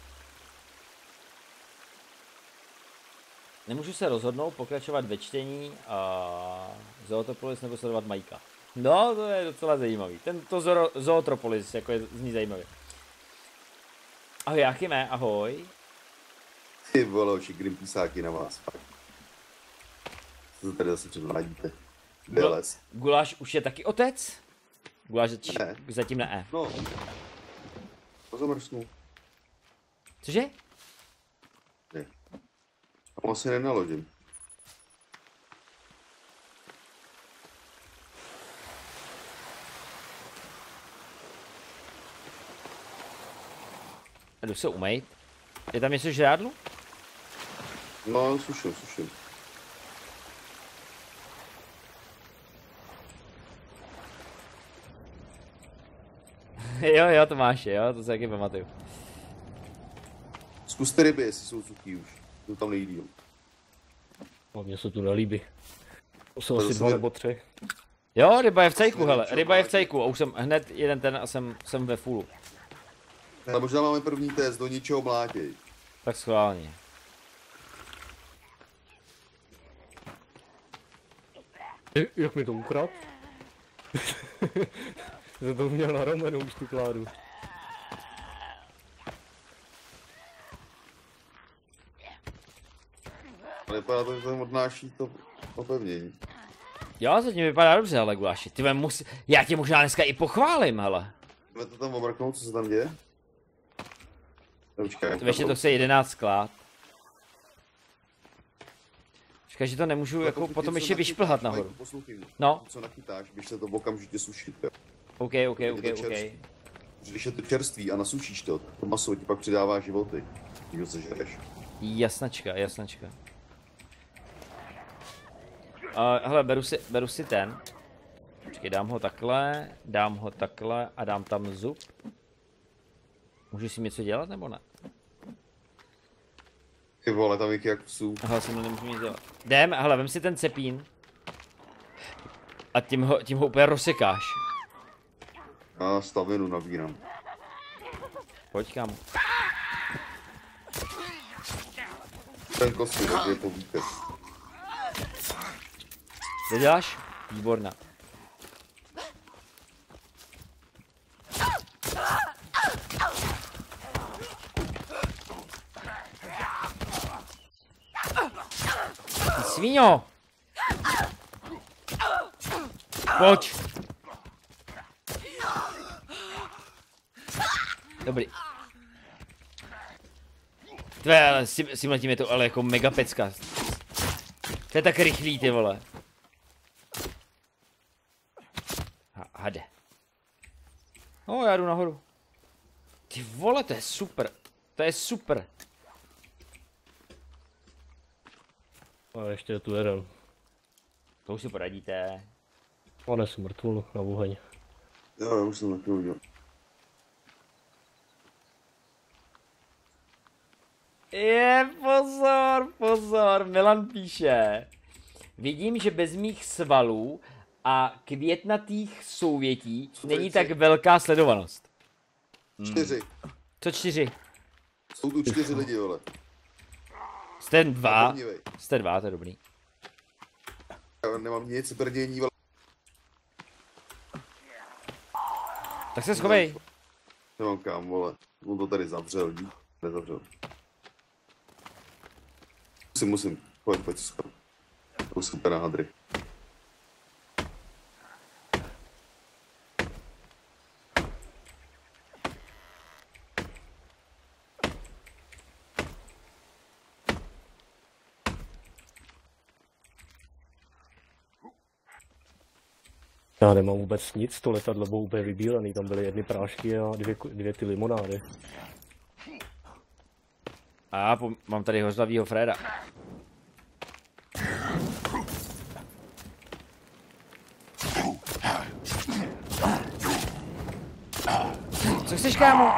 Nemůžu se rozhodnout pokračovat ve čtení a Zootropolis nebo sledovat Majka. No, to je docela zajímavý. Tento Zootropolis jako zní zajímavě. Ahoj Jáchyme, ahoj. Ty vole, oči Greenpeaceáky na vás. Co to tady zase předvádíte? Děles. Guláš už je taky otec? Guláš Ne. zatím ne. No. Pozamrsnu. Cože? Ne. Tam asi nenaložím. Jdu se umejt. Je tam něco žrádlu? No, suším. Jo, to máš, jo, to se taky pamatuju. Zkuste ryby, jestli jsou suchý už. Jsou tam nejdýl. No, mně se tu nelíbí. To jsou asi 2 nebo 3. Jo, ryba je v cejku, hele, ryba je v cejku a už jsem hned jeden ten a jsem ve fullu. Ale možná máme první test, do ničeho mlátěj. Tak schválně. Jak mi to ukrad? Jsem to měl na ramenu už tu kládu. Ale vypadá to, že to odnáší to opevnění. Jo, zatím vypadá dobře, ale Guláši, ty já tě možná dneska i pochválím, hele. Můžeme to tam omrknout, co se tam děje? Počkej, To ještě to chce 11 sklád. Říkáš, že to nemůžu jako potom ještě vyšplhat nahoru. No. Co nachytáš, běž se to okamžitě sušit, jo. OK. Když je to čerství a nasušíš to maso ti pak přidává životy. Když se žereš. Jasnačka. Hele, beru si ten. Počkej, dám ho takhle a dám tam zub. Můžu si něco dělat nebo ne? Ty vole, tam je jak psů. Aha, si nemůžu nic dělat. Hele, vem si ten cepín. A tím ho úplně rozsekáš. Já stavinu nabírám. Pojď, kámo. Ten kostý, tak je povíte. Co děláš? Výborná. Ty svíňo! Pojď! Dobrý. Tvé, ale s tím je to ale jako mega pecka. To je tak rychlý, ty vole. Hade. No, já jdu nahoru. Ty vole, to je super. To je super. A ještě je tu jeden. To už si poradíte. On je mrtvol na oheň. Jo, já už jsem taky udělal. Pozor, Milan píše. vidím, že bez mých svalů a květnatých souvětí není tři? tak velká sledovanost. 4. Co 4? Jsou tu 4 lidi, vole. Jste 2. Brnivej. Jste 2, to je dobrý. Já nemám nic, brnění, vole. Tak se schovej. Nemám kam, vole. On to tady zavřel, vidíš? Nezavřel. Musím. Pojď se schovat. To jsou super nádry. Já nemám vůbec nic, to letadlo bylo úplně vybílený, tam byly jedny prášky a dvě ty limonády. A mám tady hořlavýho Freda. Co chceš, kámo?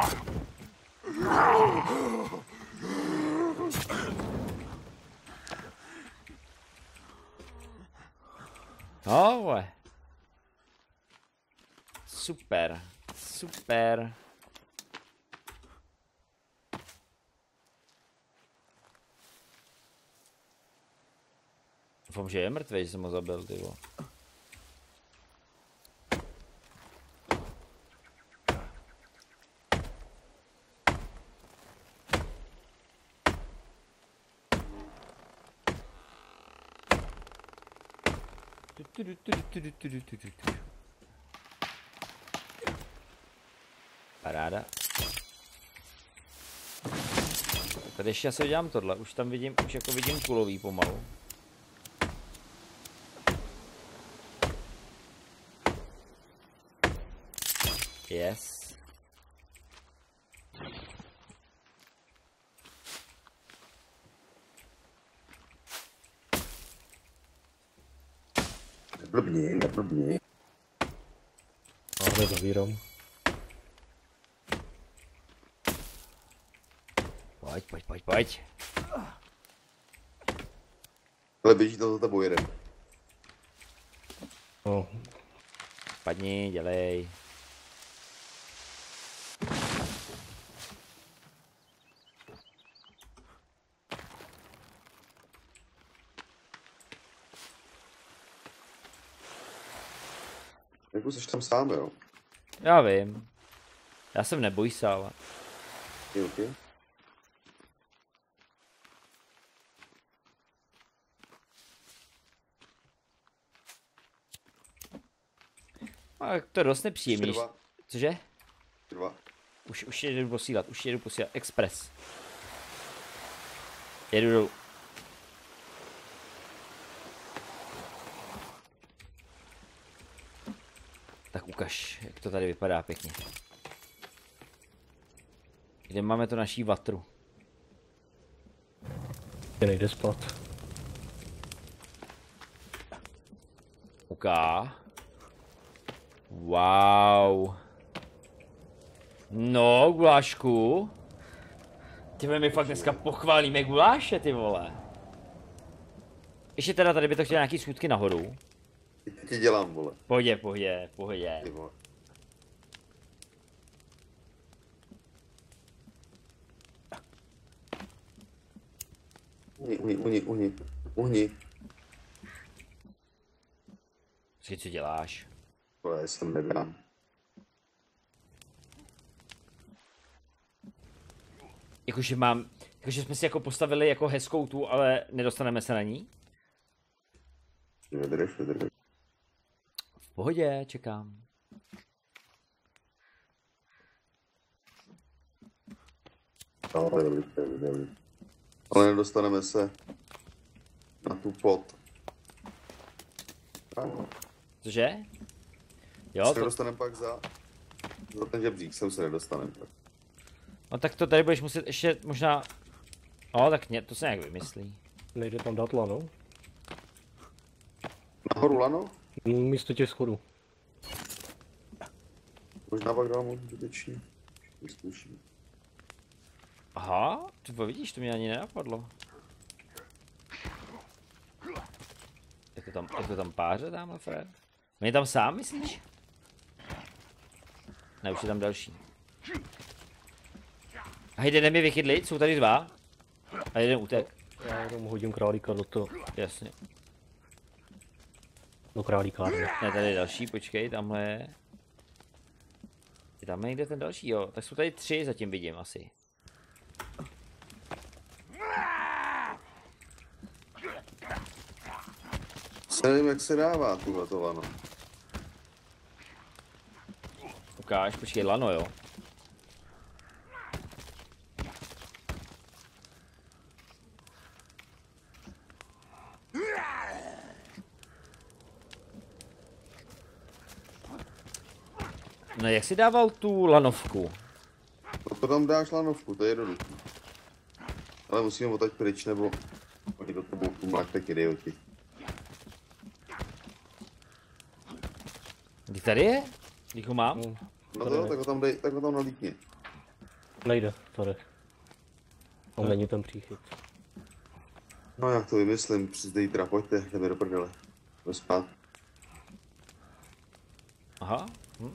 No, vole. Super, super. Doufám, že je mrtvý, že jsem ho zabil, ty vole. Paráda. Tady ještě asi udělám tohle, už tam vidím, už jako vidím kulový pomalu. Yes. Neblbni. Ale zavírám. Pojď. Ale běží to za tebou jeden. No, Padni, dělej. Jako jsi tam sám, jo? Já vím. Já jsem neboj se, ale. Okay. A to je dost nepříjemný. Cože? 2. Už jedu posílat, Express. Jedu dolů. Tak ukaž, jak to tady vypadá pěkně. Kde máme to naší vatru? je nejde spát. Uká. Wow. No, gulášku. Ty my fakt dneska pochválíme guláše, ty vole. Ještě teda tady by to chtěl nějaký schůdky nahoru. Teď ti dělám, vole. Pohodě. Ty vole. Uhni. Co děláš? Vole, já jsem nedám. Jakože jsme si jako postavili jako hezkou tu, ale nedostaneme se na ní? Vydrž. V pohodě, čekám. No, to je dobrý. Ale nedostaneme se na tu pod. Cože? Jo, Se to... nedostaneme pak za ten žebřík, sem se nedostaneme. No tak to tady budeš muset ještě možná... No tak to se nějak vymyslí. Nejde tam dát lano? Nahoru lano? Místo těch schodů. Možná pak dál moc zbytečný. Vyzkouším. Aha, ty vidíš, to mě ani nenapadlo. Je to tam páře tamhle, Fred? On je tam sám, myslíš? Ne, už je tam další. A jeden je vychytlit, jsou tady dva. A jeden utek. Já jenom hodím králíka do toho. Jasně. Do králíkárny. Ne, tady je další, počkej, tamhle je. Tam je někde ten další, jo. Tak jsou tady 3, zatím vidím asi. Nevím, jak se dává tohleto lano. Ukáž, počkej, lano, jo. No jak jsi dával tu lanovku? No to tam dáš lanovku, to je jednoduché. Ale musíme odtaď pryč, nebo oni do toho budou mlát tak idioti. Kdy tady je? Když ho mám? No to jo, tak ho tam dej, tak ho tam nalítni. Nejde, tady. Tam není ten příchyt. No jak to vymyslím, zítra pojďte, jdeme do prdele. Jdeme spát. Aha.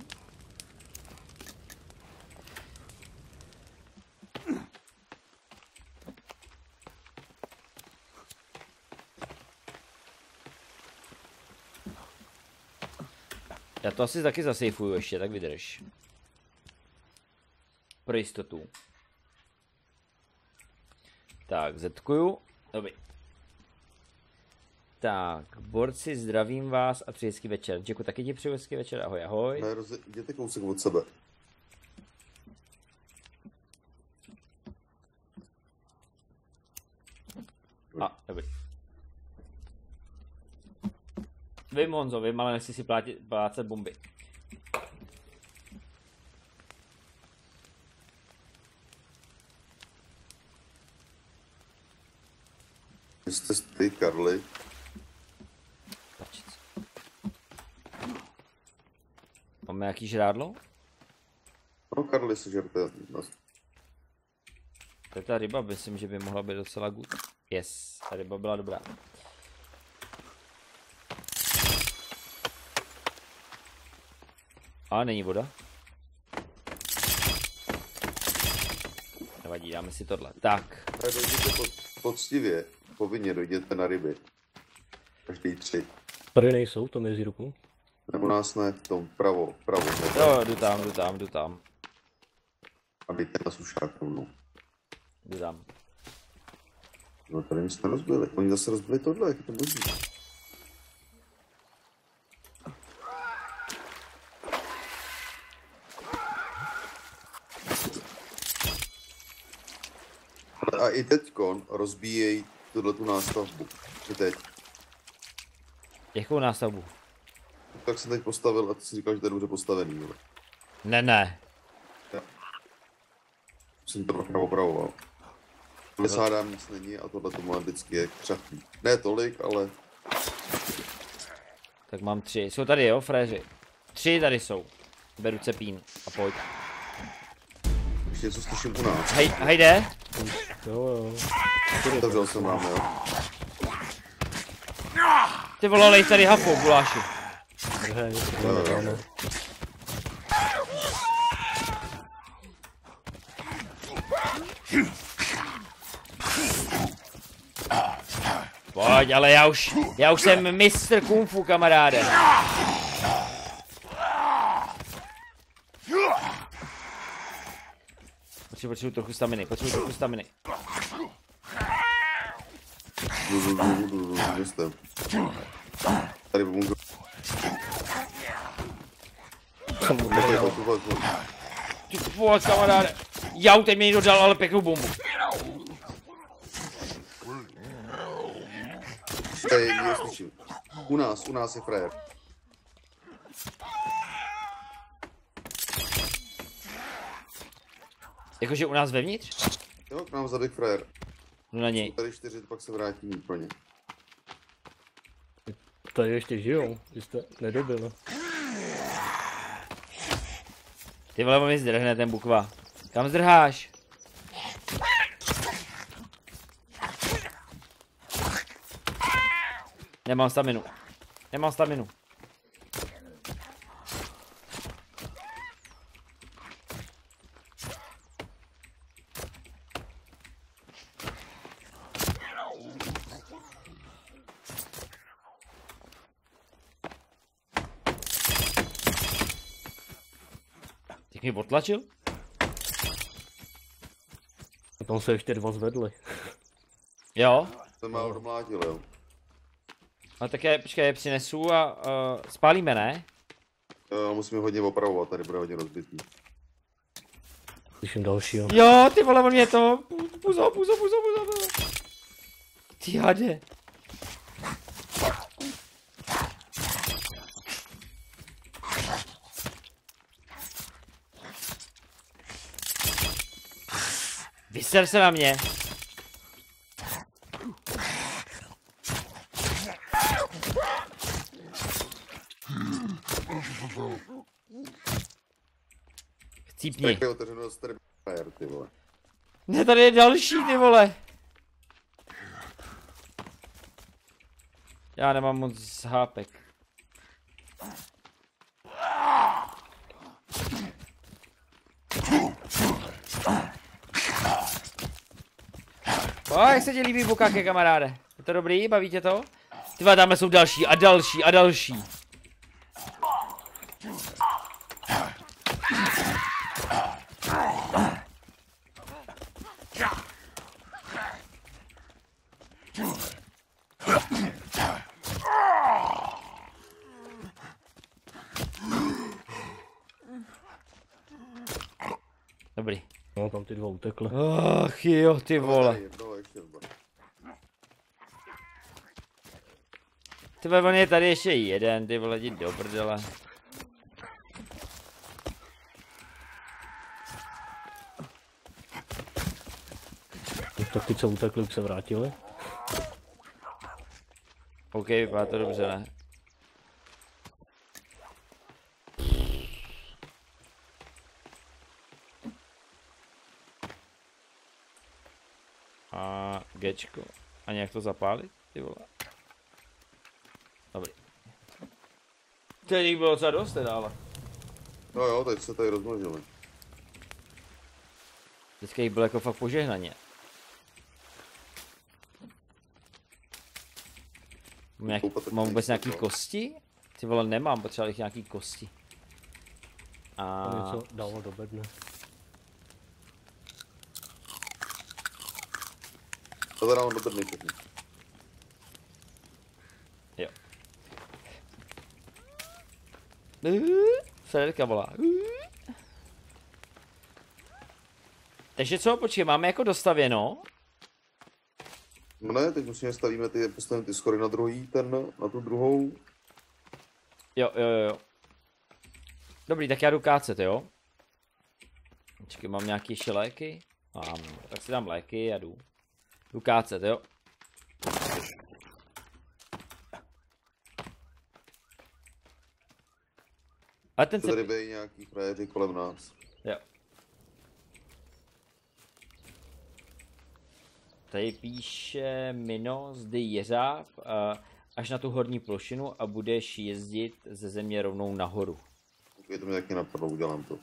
Já to asi taky zasejfuju ještě, tak vydrž. Pro jistotu. Tak, zetkuju. Dobrý. Tak, borci, zdravím vás a přeji hezký večer. Děkuji, taky ti přeju hezký večer, ahoj, ahoj. Jděte kousek od sebe. Dobrý. Vím, Honzo, vím, ale nechci si plácet bomby. Jste ty, Karli. Máme nějaký žrádlo? No, Karli, sežerte. To je ta ryba, myslím, že by mohla být docela good. Yes, ta ryba byla dobrá. Ale není voda. Nevadí, dáme si tohle. Tak. Tak dojděte poctivě, povinně dojděte na ryby. Každý 3. Tady nejsou, to mezi ruku. Nebo nás ne, v tom pravo. Jo, jdu tam. A dejte na sušák rovnou. Jdu tam. No tady my jsme rozbili, oni zase rozbili tohle, jak je to možný. A i teďkon rozbíjej tu nástavbu. I teď. Jakou nástavbu? Tak jsem teď postavil a ty si říkal, že to je dobře postavený. Jo. Ne. Já. Jsem to trochu opravoval. Lesádám nic není a tohle to má vždycky je křachný. Ne tolik, ale... Tak mám 3. Jsou tady, jo, fréři? 3 tady jsou. Beru cepín a pojď. Ještě něco slyším u nás. Hejde? Jo. Otevřel jsem vám, jo. Ty vole, lej tady hafou, guláši. Hej, to nedáme. Pojď, ale já už jsem mistr kung fu, kamaráde. Potřebuji trochu staminy, Kde jste? Tady pomůžu. Ty vole, kamaráde. Jau, teď mi někdo dal ale pěknou bombu. Tady, neslyším. U nás je frajer. Jakože u nás vevnitř? Jo, k nám zaběh frajer. No na něj. Tady 4, pak se vrátím pro ně. Tady ještě žijou, vy jste nedobili. Ty vole, on mi zdrhne ten bukva. Kam zdrháš? Nemám staminu. Nemám staminu. Ty mě potlačil? Tam se ještě 2 zvedli. Jo. Jsem málo domlátil, jo. A tak počkej, je přinesu a spálíme, ne? Musíme hodně opravovat, tady bude hodně rozbitý. Slyším dalšího. Jo, ty vole, on mě to. Puzo. Ty hade. Vyser se na mě. Chcípni. Tak je otevřeno zase tady frajer, ty vole. Ne, tady je další, ty vole. Já nemám moc hápek. Jak se ti líbí bukáke, kamaráde? Je to dobrý? Baví tě to? Ty vole, tamhle jsou další a další a další. Dobrý. No, tam ty 2 utekly. Ach jo, ty vole. Ty vole, on je tady ještě jeden, ty vole, jdi do prdele. Tak ty, co utekli, už se vrátili. OK, vypadá to dobře, ne? A Gčko. A nějak to zapálit, ty vole. Dobrý. Teď bylo docela dost teda, ale. No jo, teď se tady rozmnožili. Teďka jich bylo jako fakt požehnaně. Mám vůbec nějaký kosti? Ty vole, nemám, potřeboval bych nějaký kosti. A... Tam něco dalo do bedny. To teda mám do bedny všechny. Jo. Frederika volá. Takže co, počkej, máme jako dostavěno? No ne, teď musíme postavíme ty schody na druhý, na tu druhou. Jo. Dobrý, tak já jdu kácet, jo? Počkej, mám nějaký ještě léky? Mám, tak si dám léky a jdu. Jdu kácet, jo? A ten Tady byjí nějaký frajeři kolem nás. Jo. Tady píše Minos de Jeřáb až na tu horní plošinu a budeš jezdit ze země rovnou nahoru. Je to mi taky napadlo, udělám to.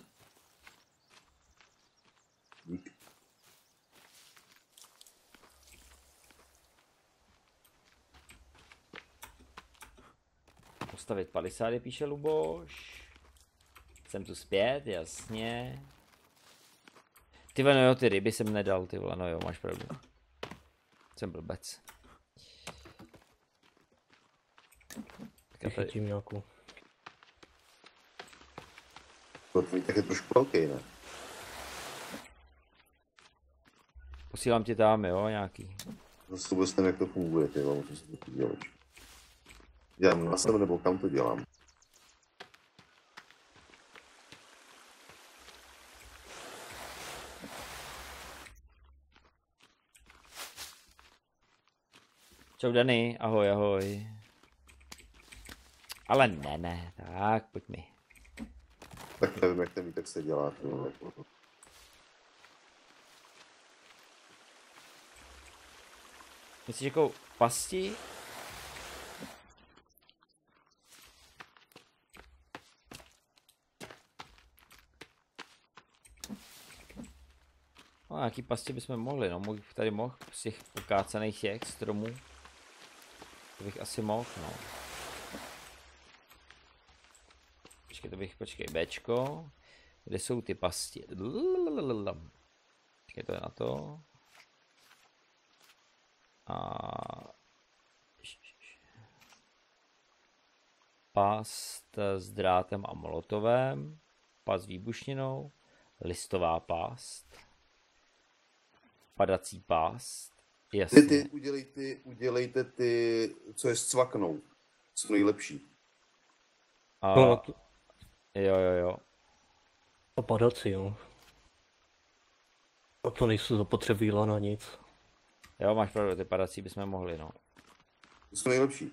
Dík. Postavit palisády, píše Luboš. Jsem tu zpět, jasně. Ty vole, no jo, ty ryby jsem nedal, ty vole, no jo, máš pravdu. Jsem blbec. Tak chytím nějakou. Tak je trošku velký, ne? Posílám ti tam, jo, nějaký. Zase vůbec nevím, jak to funguje, ty vole, musím se to dělat. Dělám na sebe, nebo kam to dělám? Čau Dany, ahoj, ahoj. Ale ne, tak pojď mi. Tak nevím, jak ten výtek se dělá. Myslíš jako pasti? No, jaký pasti bychom mohli, no, tady mohl z těch pokácených těch stromů. To bych asi mohl, no. Počkej, Bčko. Kde jsou ty pasti? Počkej, to je na to. A... Past s drátem a molotovem. Past s výbušninou. Listová past. Padací past. Jasně. Ty udělejte ty, co je scvaknou. Co nejlepší. A... No, Jo. a padací, jo. A to nejsou zapotřebí na nic. Jo, máš pravdu, ty padací bychom mohli, no. To jsou nejlepší.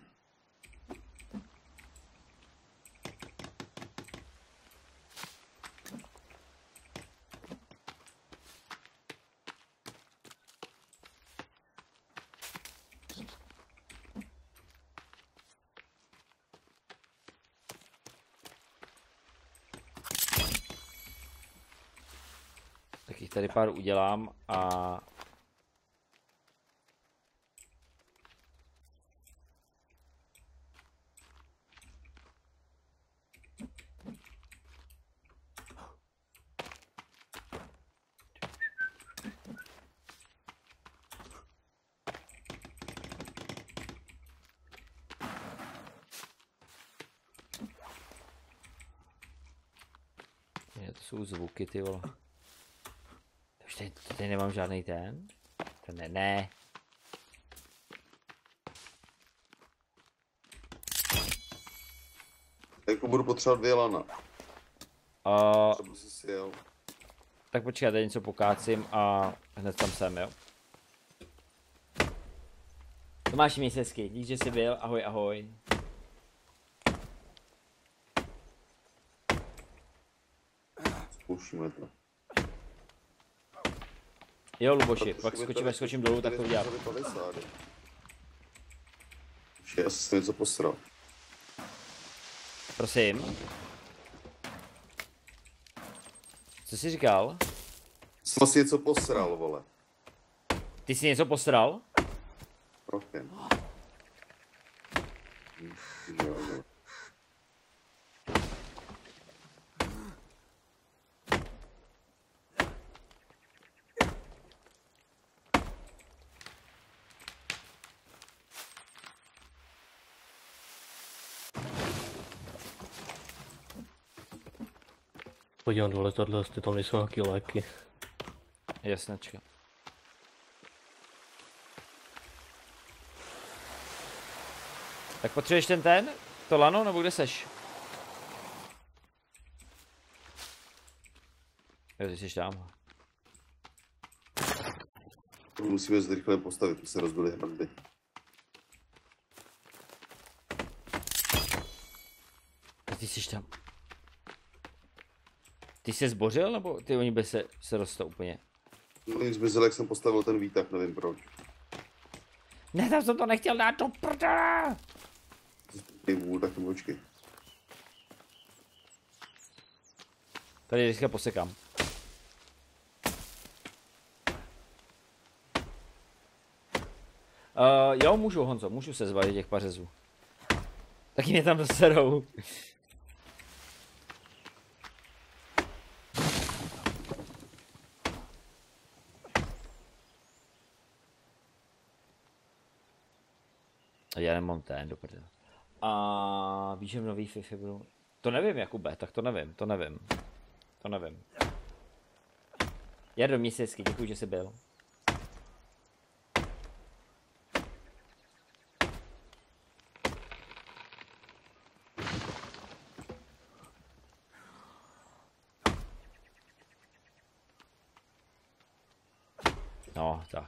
Tak jich tady pár udělám a... To jsou zvuky, ty vole. Už tady nemám žádný ten. To ne. Jako budu potřebovat 2 lana. Tak počkej, tady něco pokácím a hned tam jsem, jo. Tomáši, měj se hezky, dík, že jsi byl, ahoj. Zkoušíme to. Jo, Luboši, pak skočím dolů, tak to udělám. Já jsem něco posral. Prosím. Co jsi říkal? Jsem si něco posral, vole. Ty jsi něco posral? Rokem. Jo. Podívám do letadla, jestli tam nejsou nějaký léky. Jasnečka. Tak potřebuješ ten? To lano, nebo kde seš? Jo, ty jsi tam. Musíme se rychle postavit, aby se rozbili hrandy. A ty jsi tam. Ty jsi se zbořil, nebo ty oni by se rostou úplně? No nic zmizel, jak jsem postavil ten výtah, nevím proč. Ne, tam jsem to nechtěl dát do prdele! Tak to počkej. Tady rychle posekám. Jo, můžu, Honzo, můžu se zbavit těch pařezů. Taky mě tam doserou. Já nemám ten, do prdele. A víš, že v nový FIFA budou... To nevím, Jakube, tak to nevím. Jardo, měj se hezky, děkuji, že jsi byl. No, tak.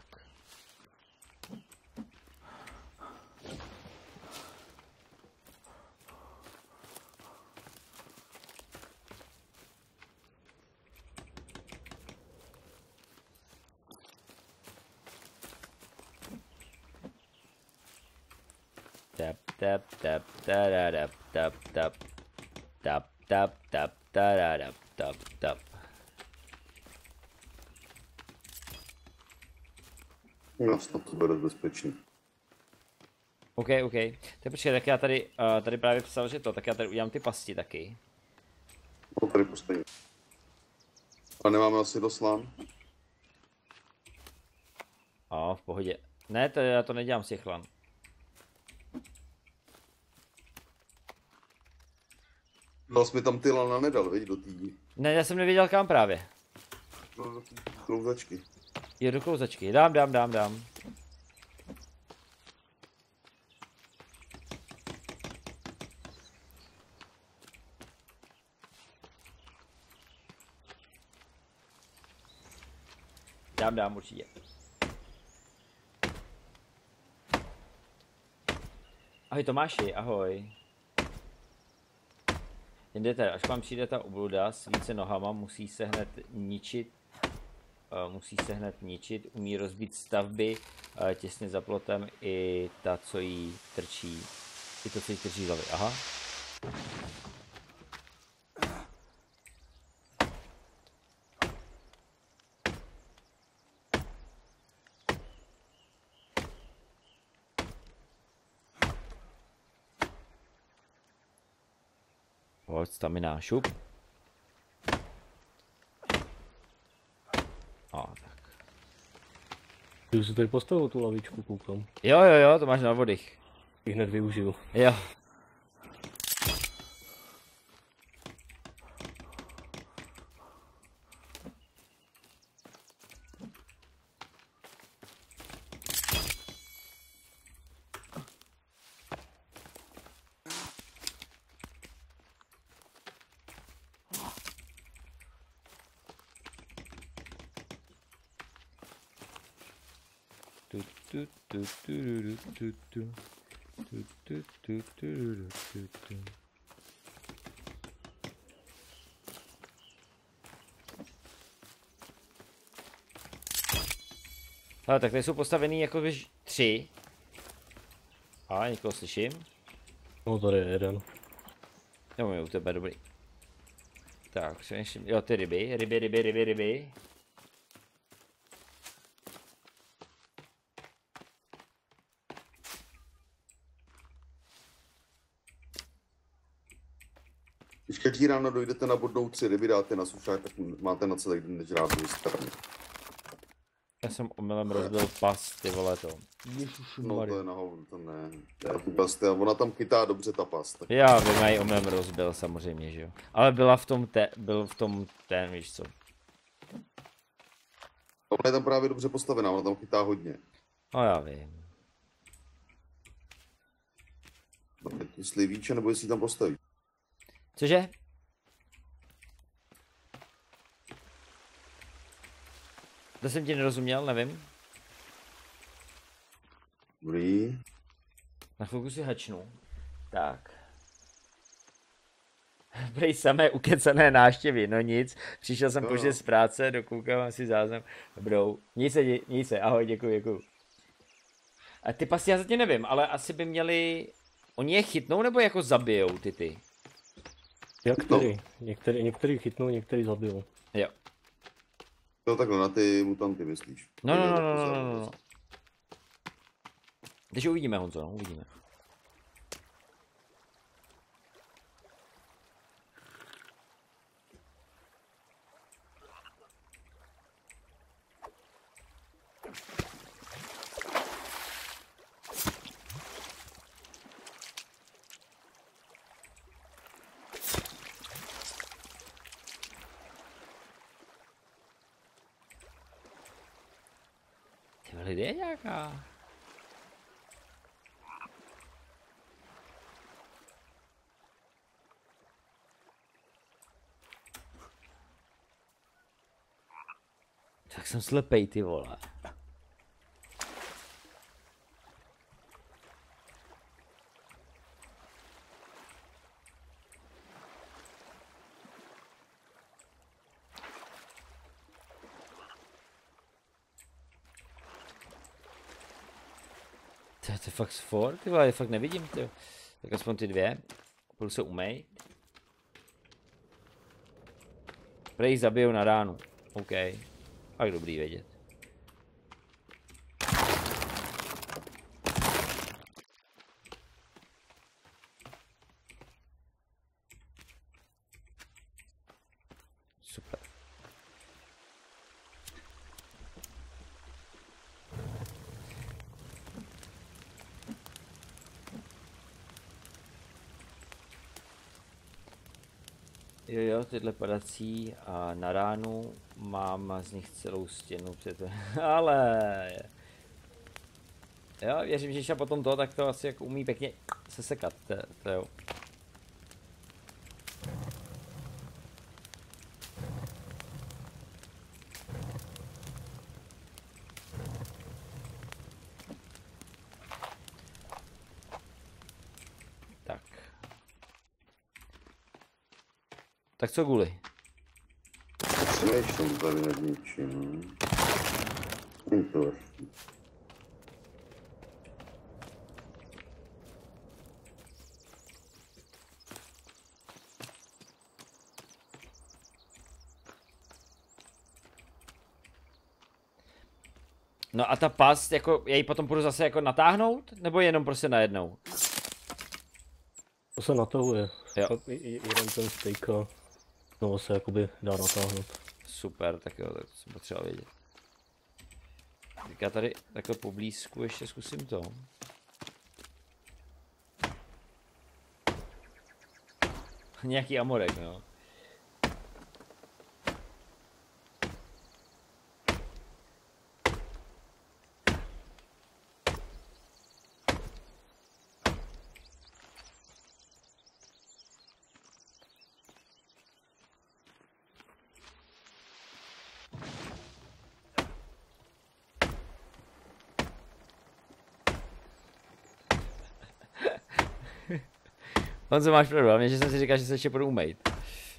Tap tap tararap tap tap tap tap tap tararap tap tap. No, snad to bude bezpečný. OK. Tak počkej, tak já tady právě psal, že to, tak já tady udělám ty pasti taky. No, tady postavím. A nemáme asi doslán? V pohodě. Ne, to já to nedělám z těch lan. Dal jsi mi tam ty lana nedal, veď, do té... Ne, já jsem nevěděl kam právě. No, do té klouzačky. Je do klouzačky, dám. Dám určitě. Ahoj Tomáši, ahoj. Jdete, až vám přijde ta obluda s více nohama, musí se hned ničit, umí rozbít stavby těsně za plotem i ta, co jí trčí, z hlavy, aha. Pojď, stamina, šup. Tak. Ty už si tady postavil tu lavičku, koukám. Jo, to máš na vodych. Ji hned využiju. Jo. Ale tak tady jsou postavený jako 3. Někoho slyším. No tady je jeden. Jo, je u tebe, dobrý. Tak, přemýšlím, jo, ty ryby. Když každý ráno dojdete na bodnou 3 ryby, dáte na sušák, tak máte na celý den nežrát vystavený. Já jsem omylem rozbil pas, ty vole to. No to je nahoru, to ne. Ty pasty, a ona tam chytá dobře ta pasta. Já vím, já ji omylem rozbil samozřejmě, že jo. Ale byl v tom ten, víš co. Ona je tam právě dobře postavená, ona tam chytá hodně. No já vím. No, jestli víče, nebo jestli tam postaví. Cože? To jsem ti nerozuměl, nevím. Dobrý. Na chvilku si hačnu. Tak. Prej samé ukecané návštěvy, no nic. Přišel jsem pozdě z práce, dokoukám si záznam. Dobrou. Nic se, ahoj, děkuji. A ty pasy já zatím nevím, ale asi by měli... Oni je chytnou nebo jako zabijou ty? Jak který? Některý chytnou, některý zabijou. Jo. To takhle na ty mutanty myslíš? No. Takže uvidíme, Honzo, no, uvidíme. Kde je nějaká? Tak jsem slepej, ty vole. To je fakt sfor, ty vole, já fakt nevidím, ty. Tak aspoň ty 2. Půjdu se umej. Prej jich zabijou na ránu. OK. Tak dobrý vědět. Jo, tyhle padací a na ránu mám z nich celou stěnu před... Ale... Jo, věřím, že když potom to, tak to asi jako umí pěkně sesekat, to jo. Tak. Tak co Guli? Přemýšlím tady nad něčím. Není to lehký. No a ta past, jako, já ji potom půjdu zase jako natáhnout? Nebo jenom prostě najednou? To se natahuje. Jo. Jeden ten steak a znovu se jakoby dá natáhnout. Super, tak jo, tak to jsem potřeboval vědět. Tak já tady takhle poblízku ještě zkusím to. Nějaký amorek, no. Honzo, máš pravdu, hlavně, že jsem si říkal, že se ještě budu umýt.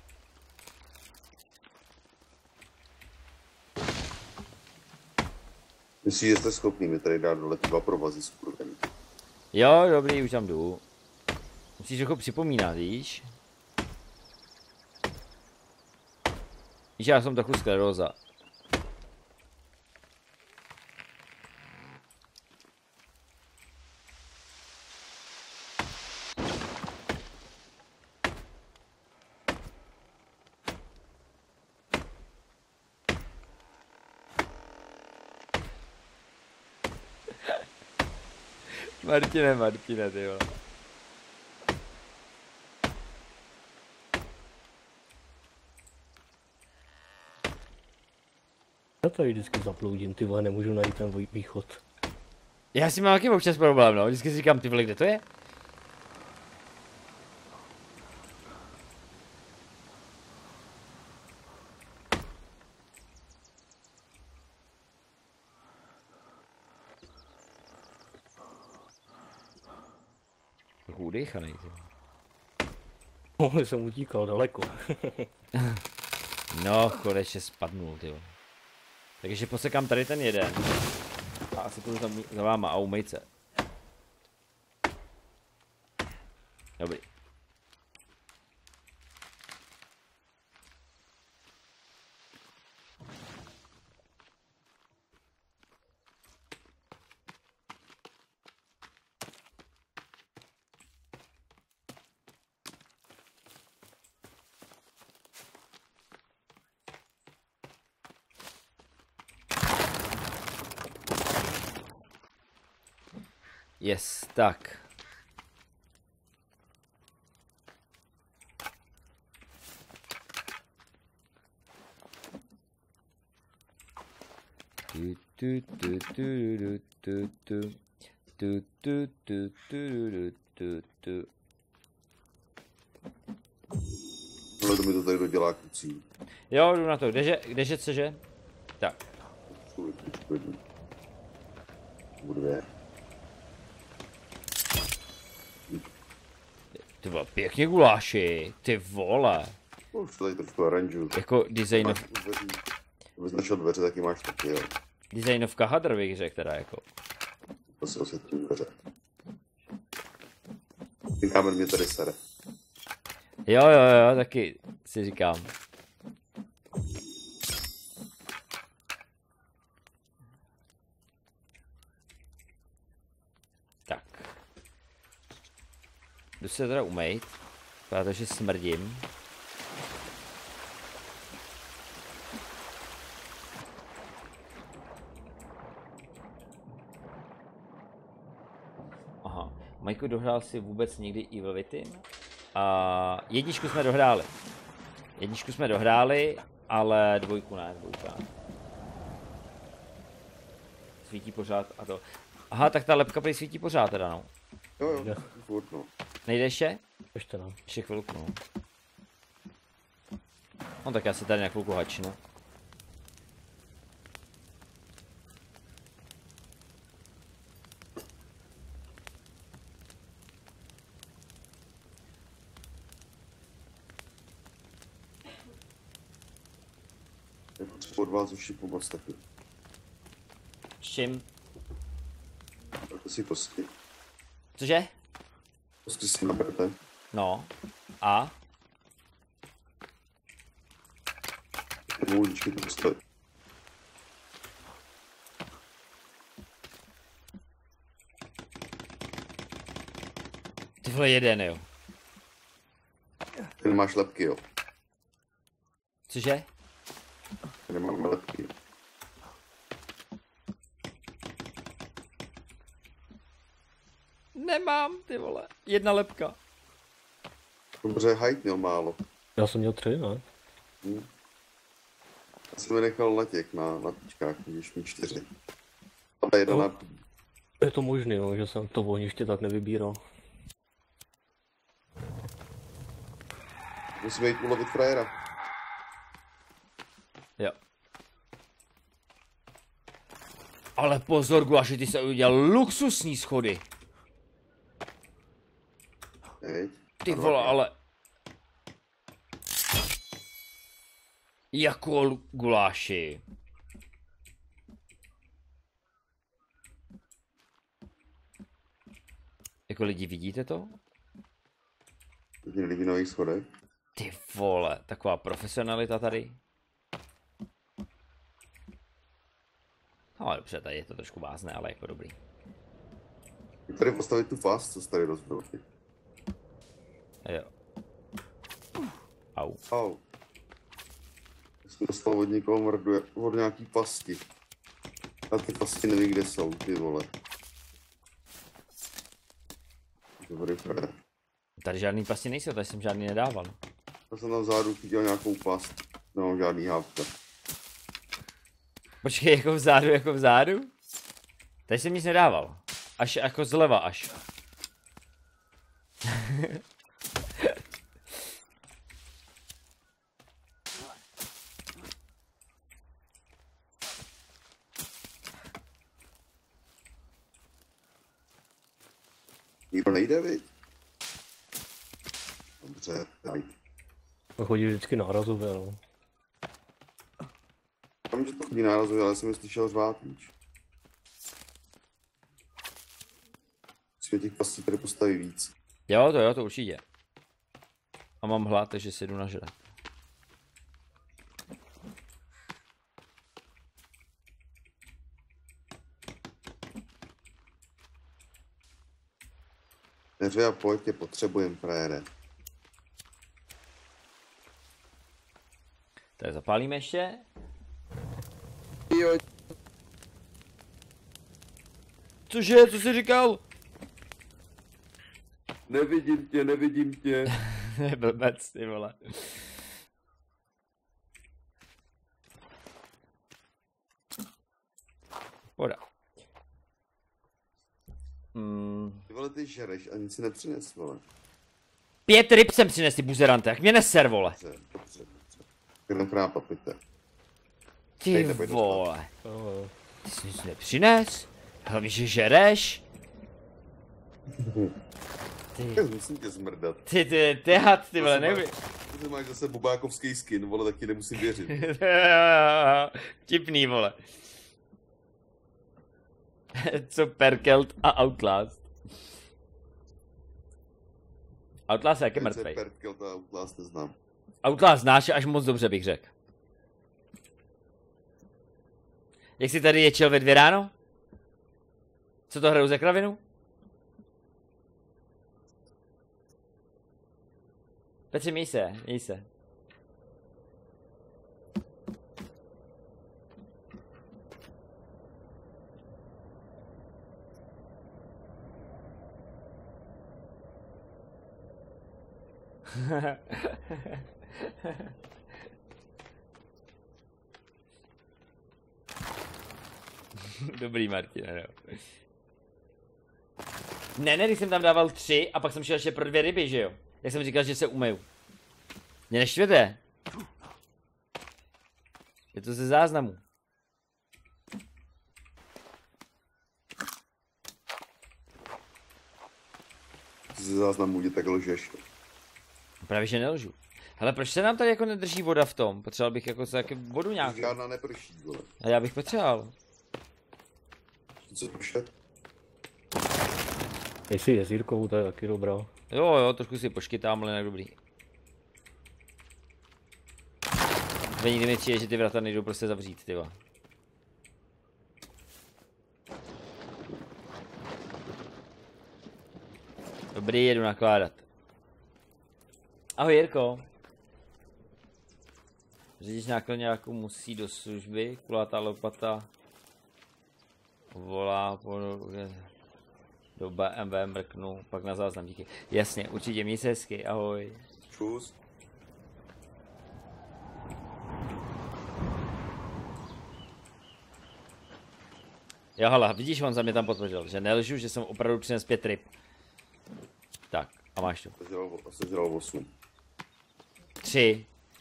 Myslíš, že jste schopný mi tady dát dole ty 2 provazy s kurvem? Jo, dobrý, už tam jdu. Musíš trochu připomínat, víš? Víš, já jsem trochu skleróza. Martine, ty jo. Já tady vždycky zaploudím, ty vole, nemůžu najít ten východ. Já si mám taky občas problém, no. Vždycky si říkám, ty vole, kde to je? Trochu udejchanej, ty. Mohli jsem utíkal daleko. No, konečně spadnul, ty. Takže posekám tady ten jeden. A asi půjdu tam za váma a umejt se. Dobrý. Yes, tak. Ale to mi to tady dodělá kucí. Jo, jdu na to. Kdeže, cože? Tak. Bude. Ty vole, pěkně guláši, ty vole. Už to tady trošku aranžuju. Jako designovka. Vyznačil dveře, taky máš taky, jo. Designovka hadr bych řekl teda jako. To si osvětlím dveře. Ten kámen mě tady sere. Jo, taky si říkám. Tak. Jdu se teda umýt, protože smrdím. Aha, Majko, dohrál si vůbec někdy Evil Within? A jedničku jsme dohráli. Jedničku jsme dohráli, ale dvojku ne, dvojka. Svítí pořád a to. Aha, tak ta lepka prý svítí pořád teda, no. Jo, furt, no. Nejde ještě? Ještě ne. Ještě chvilku, no. No tak já si tady na chvilku hačnu. Já potřebuji od vás už pomoct taky. S čím? Berte si kosti. Cože? Kosti si naberte. No. A? Můžečky to postavit. Ty vole, jeden, jo. Ty nemáš lepky, jo. Cože? Ty nemáme lepky. Nemám, ty vole. Jedna lepka. Dobře, Hyde měl málo. Já jsem měl 3, ne? Já jsem je nechal na těch, na tyčkách, když mi 4. Ale jedna No. na... Je to možný, no, že jsem to ohniště tak nevybíral. Musíme jít ulovit frajera. Jo. Ale pozor, Guaši, ty se udělal luxusní schody. Hej. Ty vole, ale... Jako guláši. Jako lidi, vidíte to? Vidím lidi na nových schodech. Ty vole, taková profesionalita tady. No dobře, tady je to trošku vázne, ale jako dobrý. Jdu tady postavit tu fast, co jsi tady rozbil. Jo. Au. Au. Já jsem dostal od někoho mrdu, od nějaký pasti. A ty pasti neví, kde jsou, ty vole. Dobrý frajer. Tady žádný pasti nejsou, tady jsem žádný nedával. Já jsem tam vzadu viděl nějakou past. Nemám žádný hávka. Počkej, jako vzadu, jako vzadu? Tady jsem nic nedával. Až jako zleva až. Nikdo nejde, viď? Dobře, tady. To chodí vždycky nárazově, no. Tam, že to chodí nárazově, ale jsem je slyšel řvát víč. Musíme těch pastí tady postavit víc. Jo, to určitě. A mám hlad, takže si jdu nažrat. Neře a pojď, tě potřebujem, frajere. Tak zapálíme ještě. Jo, Cože, co jsi říkal? nevidím tě. Blbec, ty vole. Voda. Ty vole, ty žereš a nic si nepřines, vole. 5 ryb jsem přinesl, ty buzerante, jak mě neser, vole. Dobře. Jenom chrápat, pojďte. Ty Dejte, pojď vole. Jo. Ty jsi nic nepřines? Hlavně, že žereš? Musím tě zmrdat. Ty had, ty vole, nevím. Ty máš zase bobákovský skin, vole, tak ti nemusím věřit. Vtipný, vole. Co Perkelt a Outlast. Outlast je jaký mrtvej. Perkelt a Outlast neznám. Outlast znáš až moc dobře, bych řekl. Jak jsi tady ječil ve 2 ráno? Co to hraju za kravinu? Petře, měj se. Dobrý, Martin, no. Ne, když jsem tam dával 3 a pak jsem šel ještě pro 2 ryby, že jo? Jak jsem říkal, že se umeju. Mě neštvěte. Je to ze záznamu. Ze záznamu tě tak lžeš. Právě, že nelžu. Hele, proč se nám tady jako nedrží voda v tom? Potřeboval bych jako taky vodu nějakou. Žádná neprší, vole. A já bych potřeboval. Co pršet? Jestli jezírkou, to je taky dobrá. Jo, trošku si poškytám, ale jinak dobrý. Nikdy mi přijde, že ty vrata nejdou prostě zavřít, tyva. Dobrý, jedu nakládat. Ahoj, Jirko. Řidič nákladňáku musí do služby, kulatá lopata volá do BMW, mrknu, pak na záznam, díky. Jasně, určitě, měj se hezky, ahoj. Čus. Jo, hala, vidíš, on za mě tam potvrdil, že nelžu, že jsem opravdu přines 5 ryb. Tak, a máš to. Sežral 8. 3.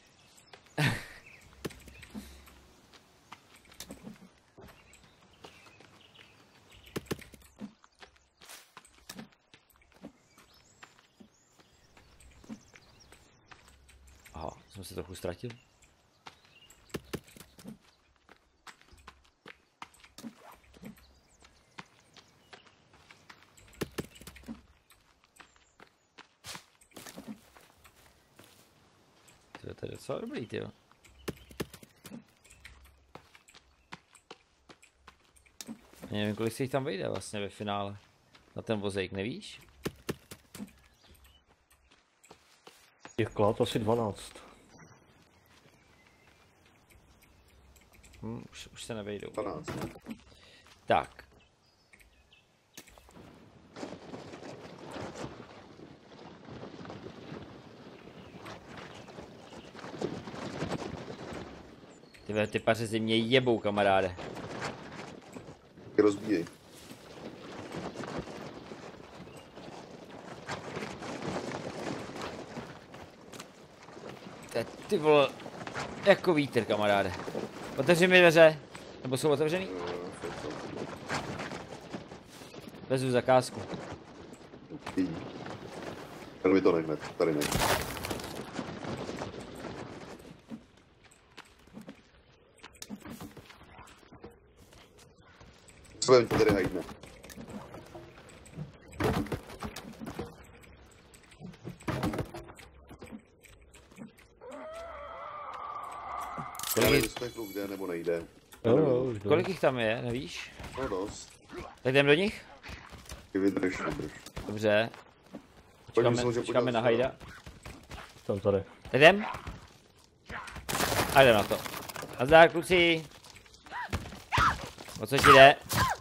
Aha, jsem se trochu ztratil. To je docela dobrý, tyjo. Nevím, kolik se jich tam vejde vlastně ve finále. Na ten vozejk, nevíš? Těch klát asi 12. Už se nevejdou. 12. Tak. Ty pařezy mě jebou, kamaráde. Ty rozbíjej. Ty vole, jako vítr, kamaráde. Otevři mi dveře, nebo jsou otevřený? Vezu zakázku. Tady mi to nechne, tady ne. Svém tady hajdne. Já nevím, jestli to jde nebo nejde. Kolik jich tam je, nevíš? No dost. Tak jdem do nich? Ty vydrž. Dobře. Počkáme na hajda. Tam tady. Jdem? A jdem na to. Nazdar, kluci. O co ti jde?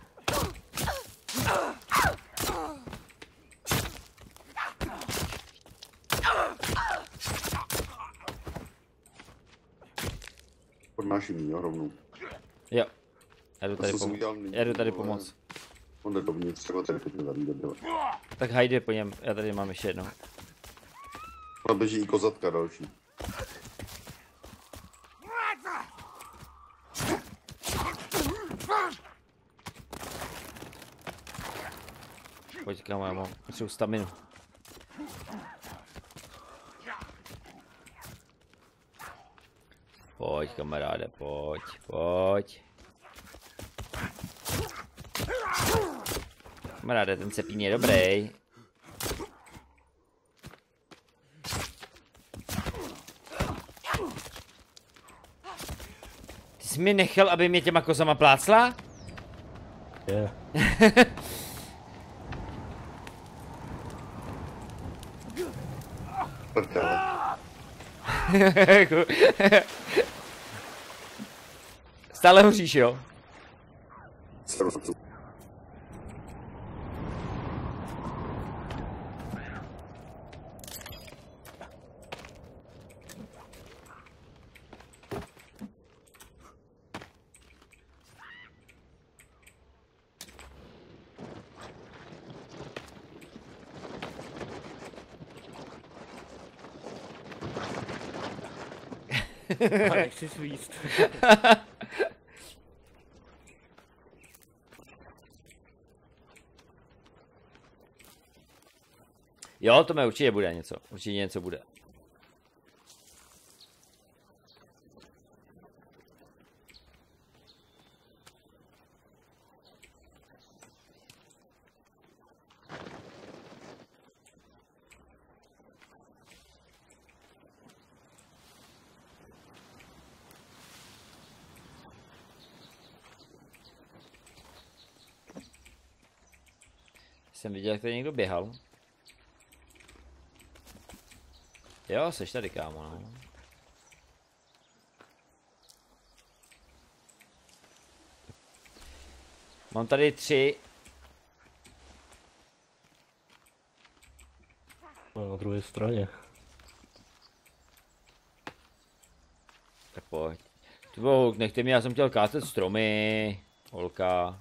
Podnáším jí, jo, rovnou. Jo. Já jdu tady pomoct. On jde dovnitř, třeba tady teď nezavíde, bylo. Tak hajde po něm, já tady mám ještě jedno. Ona běží i kozatka další. Pojď, kámo, já mám potřebuji staminu. Pojď, kamaráde, pojď. Kamaráde, ten cepín je dobrý. Ty jsi mi nechal, aby mě těma kozama plácla? Je. Stále hoříš, jo? A nechci svíst. Jo, to mě určitě bude něco. Určitě něco bude. Jsem viděl, jak tady někdo běhal. Jo, seš tady, kámo, no. Mám tady 3. Na druhé straně. Tak pojď. Ty bohu, nechte mě, já jsem chtěl kácet stromy. Holka.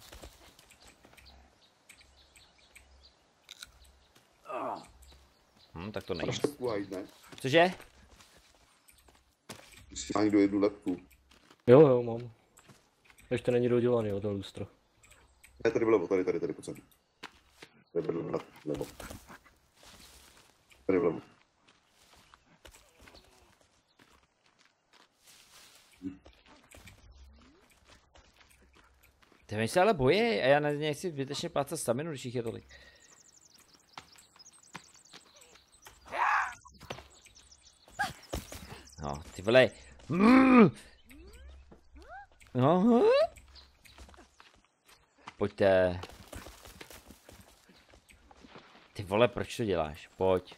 Tak to nejde. Cože? Musí má někdo jednu lepku. Jo, mám. Ještě není dodělaný, jo, to lustro. Ne, tady vlevo, tady, pojď sem. Tady vlevo. Tady vlevo. Ty se ale bojí a já nechci zbytečně plácat staminu, když jich je tolik. No, ty vole. No. Pojďte. Ty vole, proč to děláš? Pojď.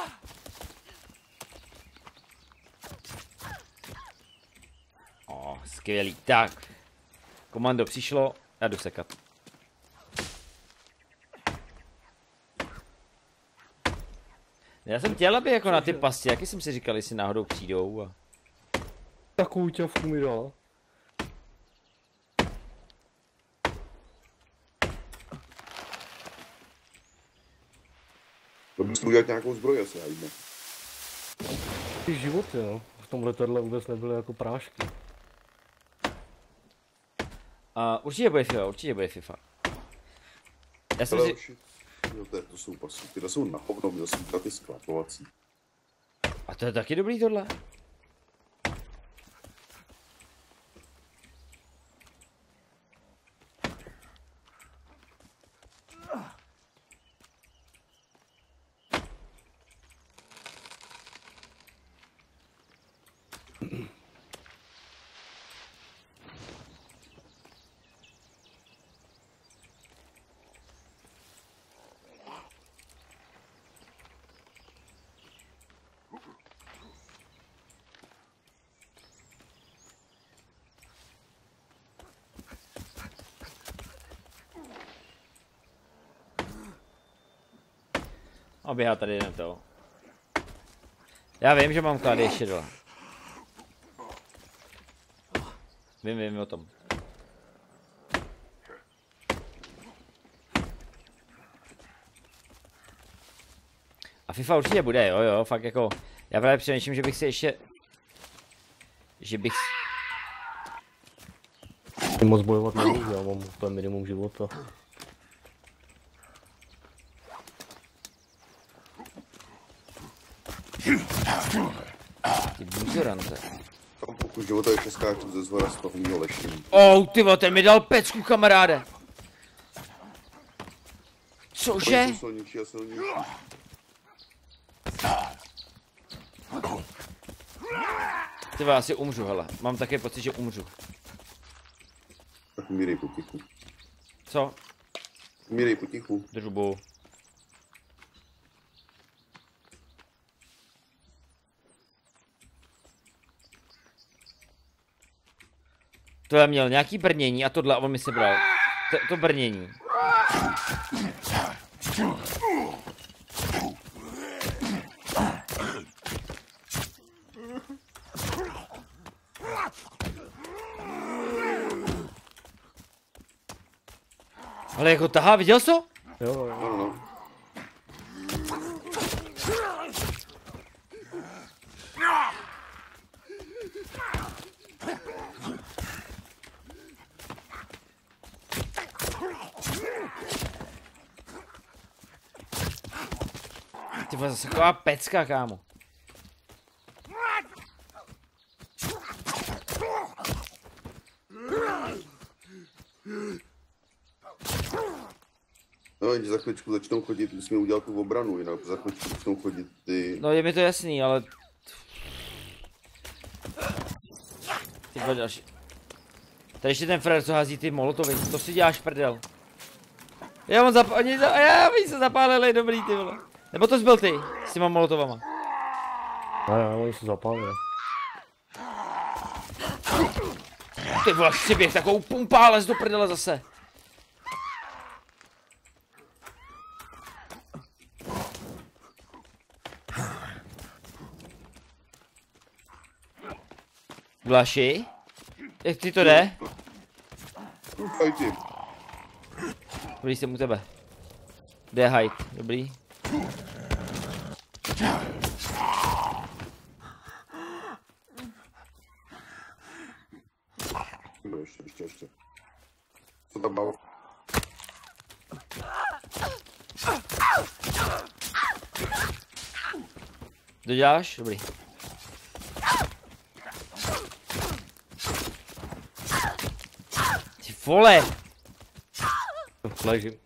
Skvělý. Tak. Komando přišlo, já jdu sekat. Já jsem chtěl, aby jako na ty pasti, jaký jsem si říkal, jestli náhodou přijdou a... Takovou ťavku mi dala. To bys udělat nějakou zbroj asi, najíme. Ty životy, no. V tom letadle vůbec nebyly jako prášky. Určitě bude FIFA, Já jsem si... Jo, to jsou pasy, tyhle jsou na hovno, měl jsem ty sklapovací. A to je taky dobrý tohle? A běhá tady jeden to. Já vím, že mám klady ještě dole. Vím o tom. A FIFA určitě bude, jo, fakt jako. Já právě přemýšlím, že bych si ještě... Že bych... Moc bojovat nemůžu, já mám to minimum života. Ty buzerance. Pokud života je přeskáču ze zvora z toho mýho lešení. Ty vole, ten mi dal pecku, kamaráde. Cože? Silnější a silnější. Ty vole, asi umřu, hele. Mám také pocit, že umřu. Tak umírej potichu. Co? Umírej potichu. Drubu. To já měl nějaký brnění a tohle on mi sebral. To brnění. Ale jako tahá, viděl jsi to? Jo. No. Ty vole, zase taková pecka, kámo. No, oni za chvíličku začnou chodit, musíme udělat tu obranu, jinak za chvíličku začnou chodit ty... No je mi to jasný, ale... Ty vole, další. Tady ještě ten frér, co hází ty molotovy, to si děláš prdel. Já mám oni se zapálili, dobrý ty vole. Nebo to zbyl ty, s těma molotovama. Ne, oni se zapálili. Ty vole, si běh takovou pumpález do prdele zase. Vlaši? Jak ti to jde? Fajti. Dobrý, jsem u tebe. Jde hide, dobrý. Ještě. Co tam bylo? Doděláš? Dobrý. Ty vole! Ležím.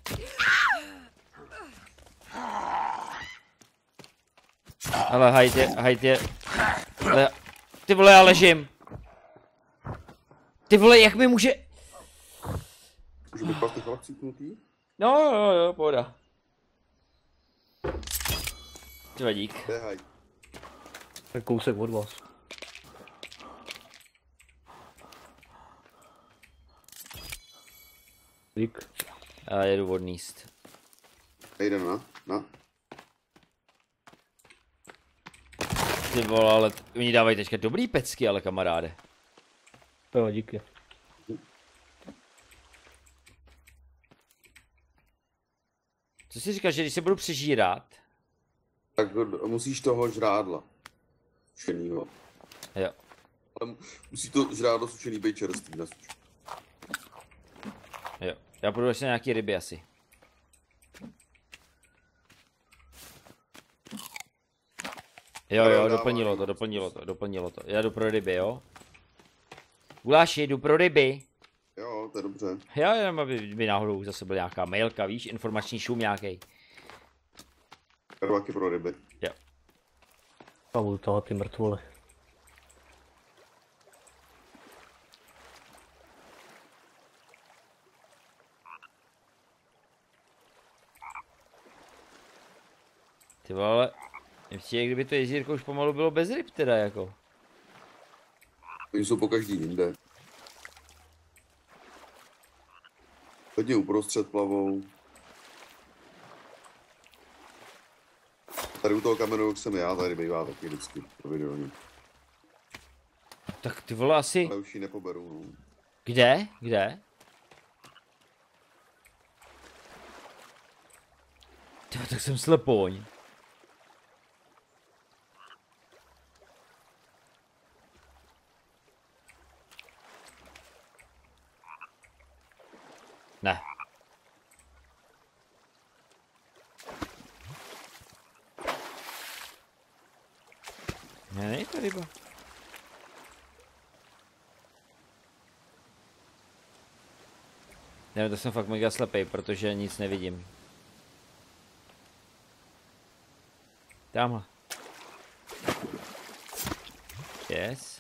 Ale hajt je. Ty vole, já ležím. Ty vole, jak mi může... Můžu být pak těch cípnutý? No, pohoda. Ty vadík. Dehaj. To je kousek od vás. Dík. Já jedu odníst. Nejde na. Ty vole, ale oni dávají teďka dobrý pecky, ale kamaráde. Jo, díky. Co si říkáš, že když se budu přežírat? Tak musíš toho žrádla. Sušenýho. Jo. Ale musí to žrádlo sušený být čerstvý na suč. Jo. Já půjdu ještě nějaký ryby asi. Jo, doplnilo to. Já jdu pro ryby, jo? Guláši, jdu pro ryby. Jo, to je dobře. Jo, jenom aby náhodou zase byla nějaká mailka, víš, informační šum nějaký. Já jdu taky pro ryby. Jo. A budu tahat ty mrtvoly. Ty vole, mě přijde, kdyby to jezírko už pomalu bylo bez ryb teda jako. Oni jsou po každý jinde. Hodně uprostřed plavou. Tady u toho kamenu, jak jsem já, tady bývá taky vždycky pravidelně. Tak ty vole asi... Ale už ji nepoberu, no. Kde? Kde? Tyjo, tak jsem slepoň. Ne. Ne, není to ryba. Ne, to jsem fakt mega slepej, protože nic nevidím. Tamhle. Yes.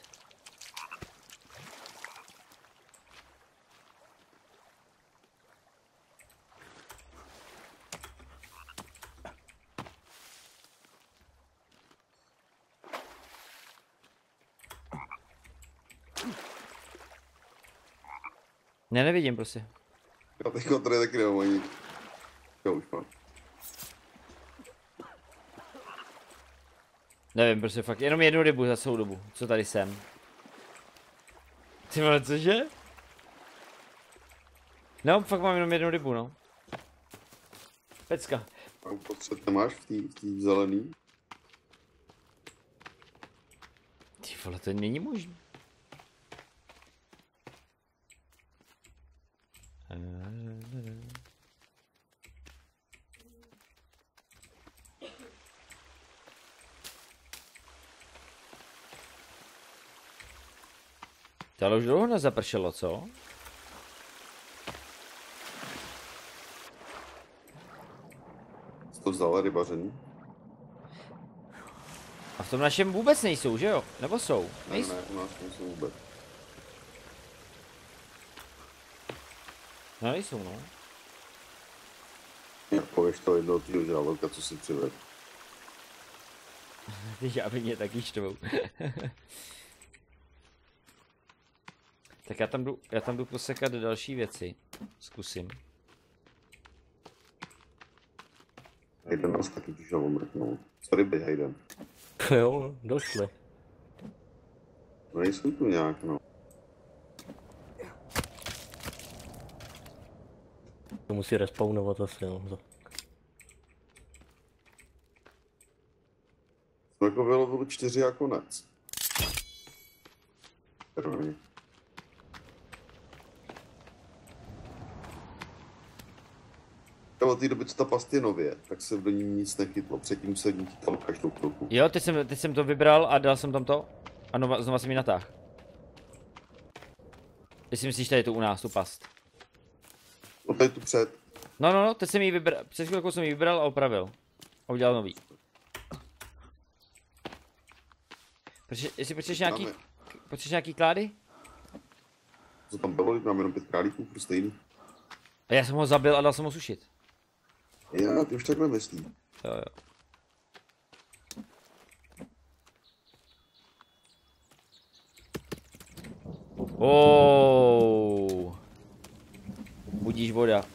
Ne, nevidím prostě. Já teď tady taky nemám ani. Jo, už mám. Nevím, prostě fakt jenom jednu rybu za celou dobu, co tady jsem. Ty vole, cože? No, fakt mám jenom jednu rybu, no. Pecka. A uprostřed nemáš v té zelený? Ty vole, to není možné. To ale už dlouho nezapršelo, co? Jsi to vzala rybaření? A v tom našem vůbec nejsou, že jo? Nebo jsou? Nejsou. Ne, u nás nejsou vůbec. No nejsou, no. Jak pověš to jednoho týho žraloka, co si přived. Ty žáby mě taky štvou. Tak já tam jdu posekat další věci. Zkusím. Hayden nás taky tušel omrknout. Sorry, bej Hayden. Jo, došli. No nejsou tu nějak, no. To musí respawnovat asi, jo. Jsme jako vylovili 4 a konec. První. Od té doby, co ta past je nově, tak se do ní nic nechytlo. Předtím se ní chytalo každou chvilku. Jo, teď jsem to vybral a dal jsem tam to. A znova jsem ji natáhl. Jestli myslíš, tady je to u nás, tu past. No tady tu před. No, teď jsem ji vybral, před chvilkou jsem ji vybral a opravil. A udělal nový. Jestli potřebuješ nějaký klády? Co tam bylo, když máme jenom 5 králíků, prostě stejný. A já jsem ho zabil a dal jsem ho sušit. Já, ty už takhle myslí. Jo. Budíš voda.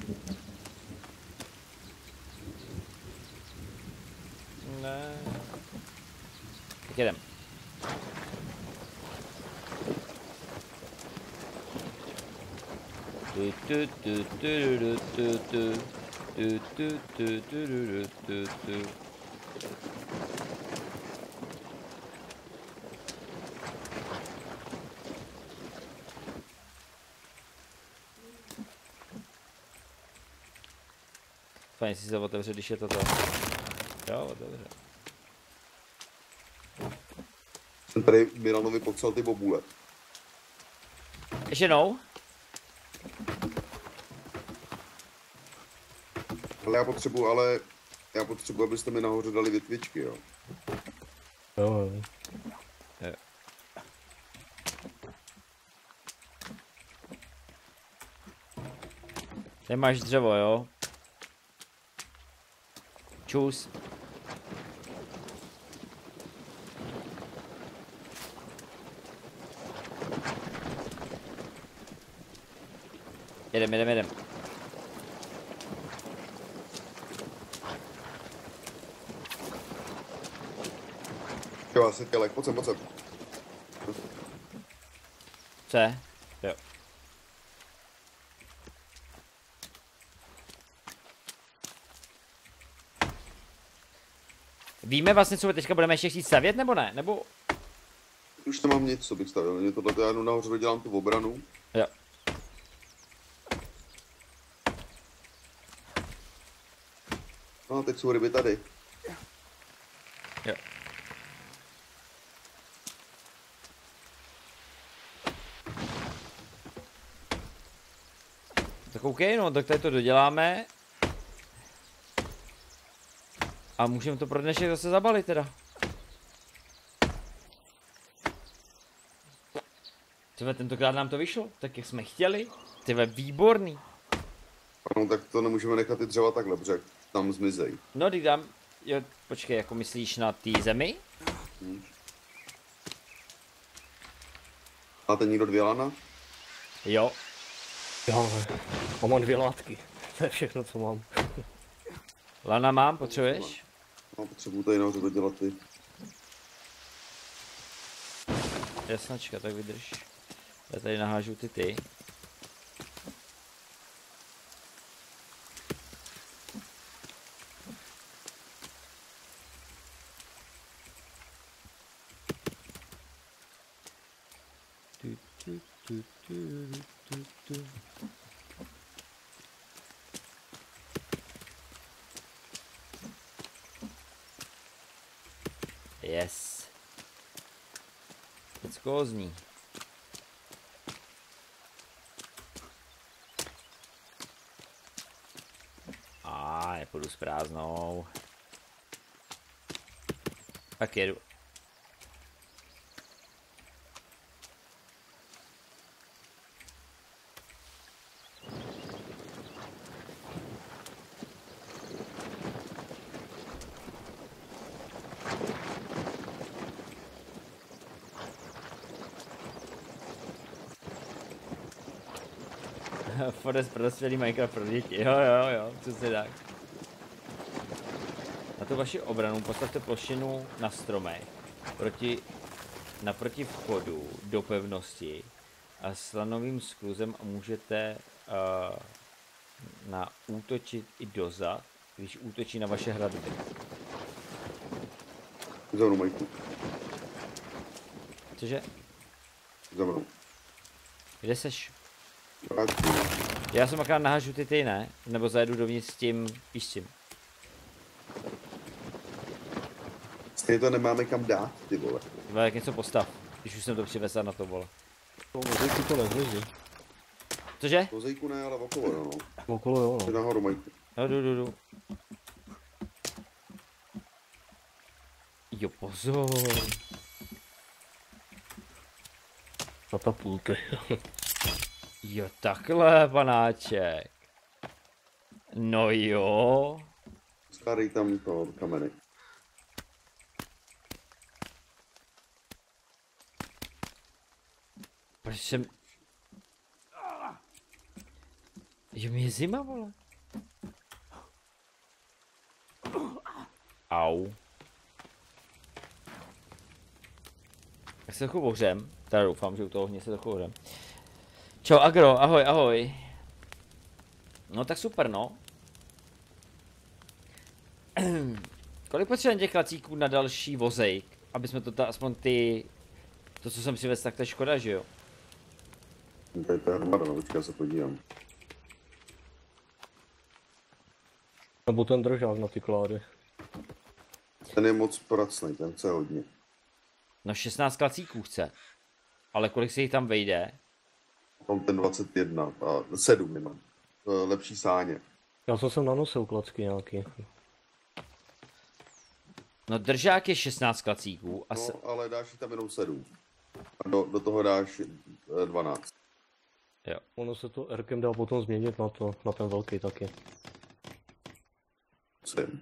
Ne. Tak jedem. Fajn si se otevře, když je to. Jo, otevře. Jsem tady Milanovi popsal ty bobule. Ještě jednou? Ale já potřebuji, abyste mi nahoře dali větvičky, jo. Jo. Nemáš dřevo, jo? Čus. Jedem. Jo, asi tělek, pojď sem. Co je? Jo. Víme vlastně, co teďka budeme ještě chtít stavět, nebo ne? Nebo... Už nemám nic, co bych stavil, mě tohle já jenom nahoře dodělám tu obranu. Jo. No, teď jsou ryby tady. Jo. Tak OK, no, tak tady to doděláme. A můžeme to pro dnešek zase zabalit teda. Tyve, tentokrát nám to vyšlo, tak jak jsme chtěli. Tyve, výborný. No, tak to nemůžeme nechat ty dřeva takhle, protože tam zmizej. No, teď dám, jo, počkej, jako myslíš na té zemi? Máte někdo 2 lana? Jo. Jo, a mám 2 látky. To je všechno, co mám. Lana mám, potřebuješ? No, potřebuji tady nahoře dodělat ty. Jasnačka, tak vydrž. Já tady nahážu ty. Yes. Peckozní. půjdu s prázdnou. Tak jedu. Forest pro dospělý, Minecraft pro děti. Jo, přesně tak. Na tu vaši obranu postavte plošinu na stromech naproti vchodu do pevnosti a s lanovým skluzem můžete útočit i dozad, když útočí na vaše hradby. Za mnou, Majku. Cože? Za mnou. Kde seš? Vrátí. Já jsem akorát nahážu ty, ne? Nebo zajedu dovnitř s tím, víš s čím? Stejně to nemáme kam dát, ty vole. Jak něco postav, když už jsem to přivezl na to, vole. To vozejku to nezlizí. Cože? Vozejku ne, ale okolo, no. Okolo jo, Jsi no. nahoru, Majku. No, jdu. Jo, pozor. Katapulty. Jo, takhle, panáček. No jo. Skládej tam to kameny. Proč jsem... Jo, mě je zima, vole. Au. Tak se trochu ohřem. Teda doufám, že u toho ohně se trochu ohřem. Čau, Agro, ahoj. No tak super, no. Kolik potřebujeme těch klacíků na další vozejk? Aby jsme to aspoň to, co jsem přivez, tak to je škoda, že jo? Tady to je hromada, no, počkej, já se podívám. Nebo ten držák na ty klády. Ten je moc pracný, ten chce hodně. No 16 klacíků chce. Ale kolik se jich tam vejde? Tam ten 21 a 7 nemám. Lepší sáně. Já jsem sem nanosil klacky nějaký. No držák je 16 klacíků a No, ale dáš jí tam jenom 7. A do toho dáš 12. jo. Ono se to Rkem dá potom změnit na ten velký taky. 7.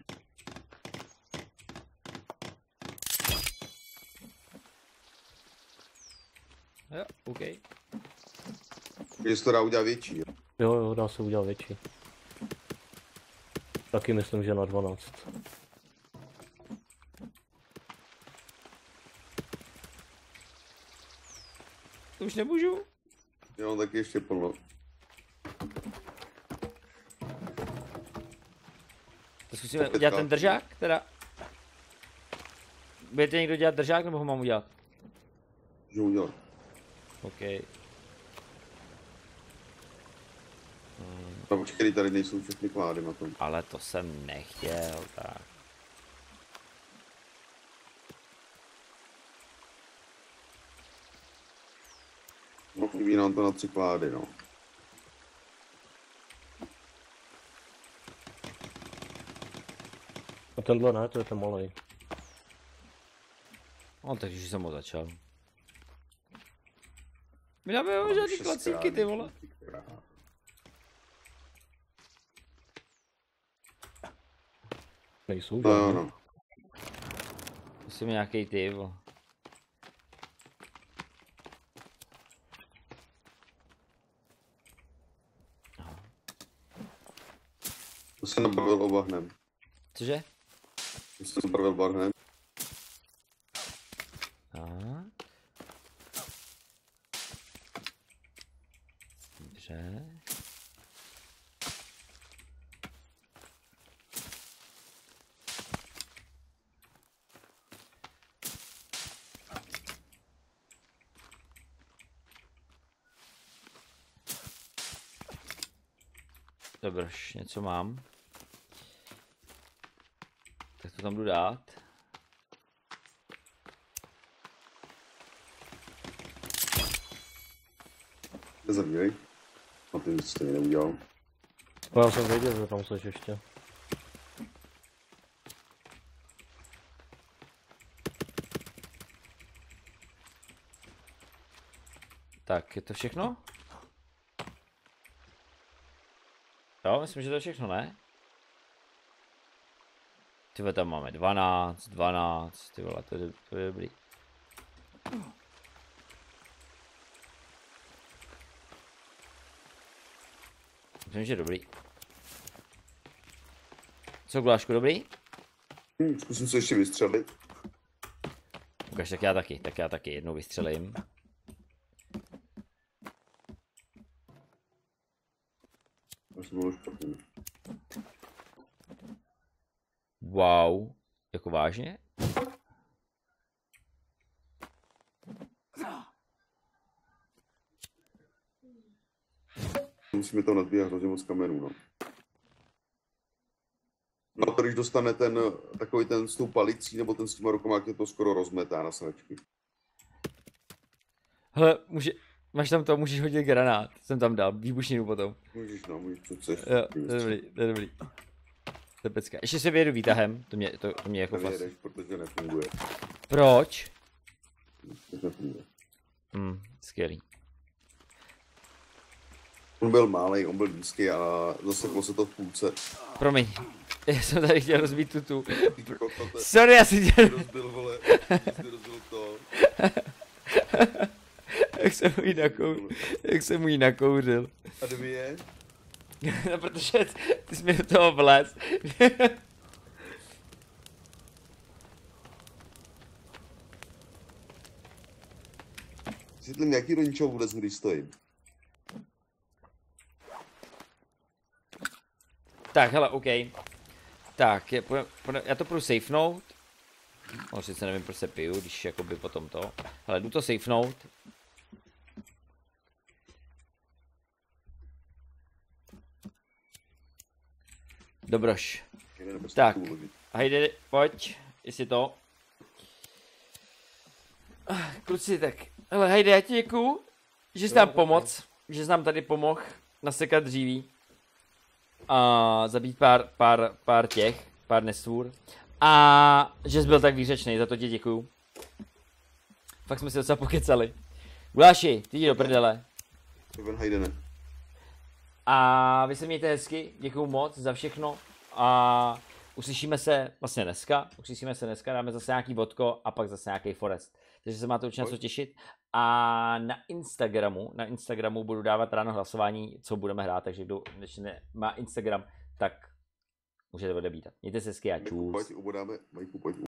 Jo, OK. Když se to dá udělat větší, jo. Jo, dá se udělat větší. Taky myslím, že na 12. To už nemůžu. Jo, tak ještě plno. To zkusíme udělat ten držák, teda. Budete někdo dělat držák, nebo ho mám udělat? Můžu udělat. OK. No počkej, tady nejsou všechny klády na tom. Ale to jsem nechtěl, tak. No, chybí nám to na 3 klády, no. A tenhle ne, to je ten malej. No, takže už jsem ho začal. My dáme žádný klacíky, ty vole. Nejsou No, žádný. no. Musím nějaký ty, vole. To se nabavil obahnem. Cože? To se nabavil bahnem. Tak. Dobře. Dobře, něco mám. Tak to tam jdu dát. Nezabíjej. A ty jsi to neudělal. No, já jsem věděl, že tam seš ještě. Tak, je to všechno? Jo, myslím, že to je všechno, ne? Tyhle, tam máme 12, ty vole, to je dobrý. Myslím, že dobrý. Co, Gulášku, dobrý? Zkusím se ještě vystřelit. Ukaž, tak já taky jednou vystřelím. Wow, jako vážně? Musíme tam nadbíhat hrozně moc kamenů, no. No to když dostane ten, takový ten s tou palicí, nebo ten s těma rukama, jak je to skoro rozmetá na sračky. Hele, máš tam to, můžeš hodit granát, jsem tam dal, výbušninu potom. Můžeš, no, můžeš, co chceš. Jo, to je dobrý. To je pecka. Ještě se vyjedu výtahem, to mě jako fas. Nevyjedeš, protože nefunguje. Proč? Nefunguje. Skvělý. On byl málej, on byl nízký a zaseklo se to v půlce. Promiň, já jsem tady chtěl rozbít tutu. Ty kokote. Sorry, já jsem chtěl... Rozbil, vole, jsi rozbil to. Jak jsem mu ji nakouřil. A kde je? No, protože ty jsi mi do toho vlez. Vysvětlím, jaký do ničeho vůbec, když stojím. Tak, hele, OK. Tak, já to půjdu safenout. No, sice nevím, proč se piju, když jakoby potom to. Hele, jdu to safenout. Dobroš. Tak, hajde, pojď, jestli to. Kluci, tak, hele, hajde, já ti děkuju, že jsi nám pomoc, že jsi nám tady pomohl nasekat dříví. A zabít pár nestvůr. A že jsi byl tak výřečný, za to ti děkuju. Fakt jsme si docela pokecali. Guláši, ty jdi do prdele. A vy se mějte hezky, děkuju moc za všechno. A uslyšíme se vlastně dneska. Dáme zase nějaký vodko a pak zase nějaký forest. Takže se máte určitě na co těšit. A na Instagramu budu dávat ráno hlasování, co budeme hrát, takže kdo má Instagram, tak můžete odebírat. Mějte se hezky a čus.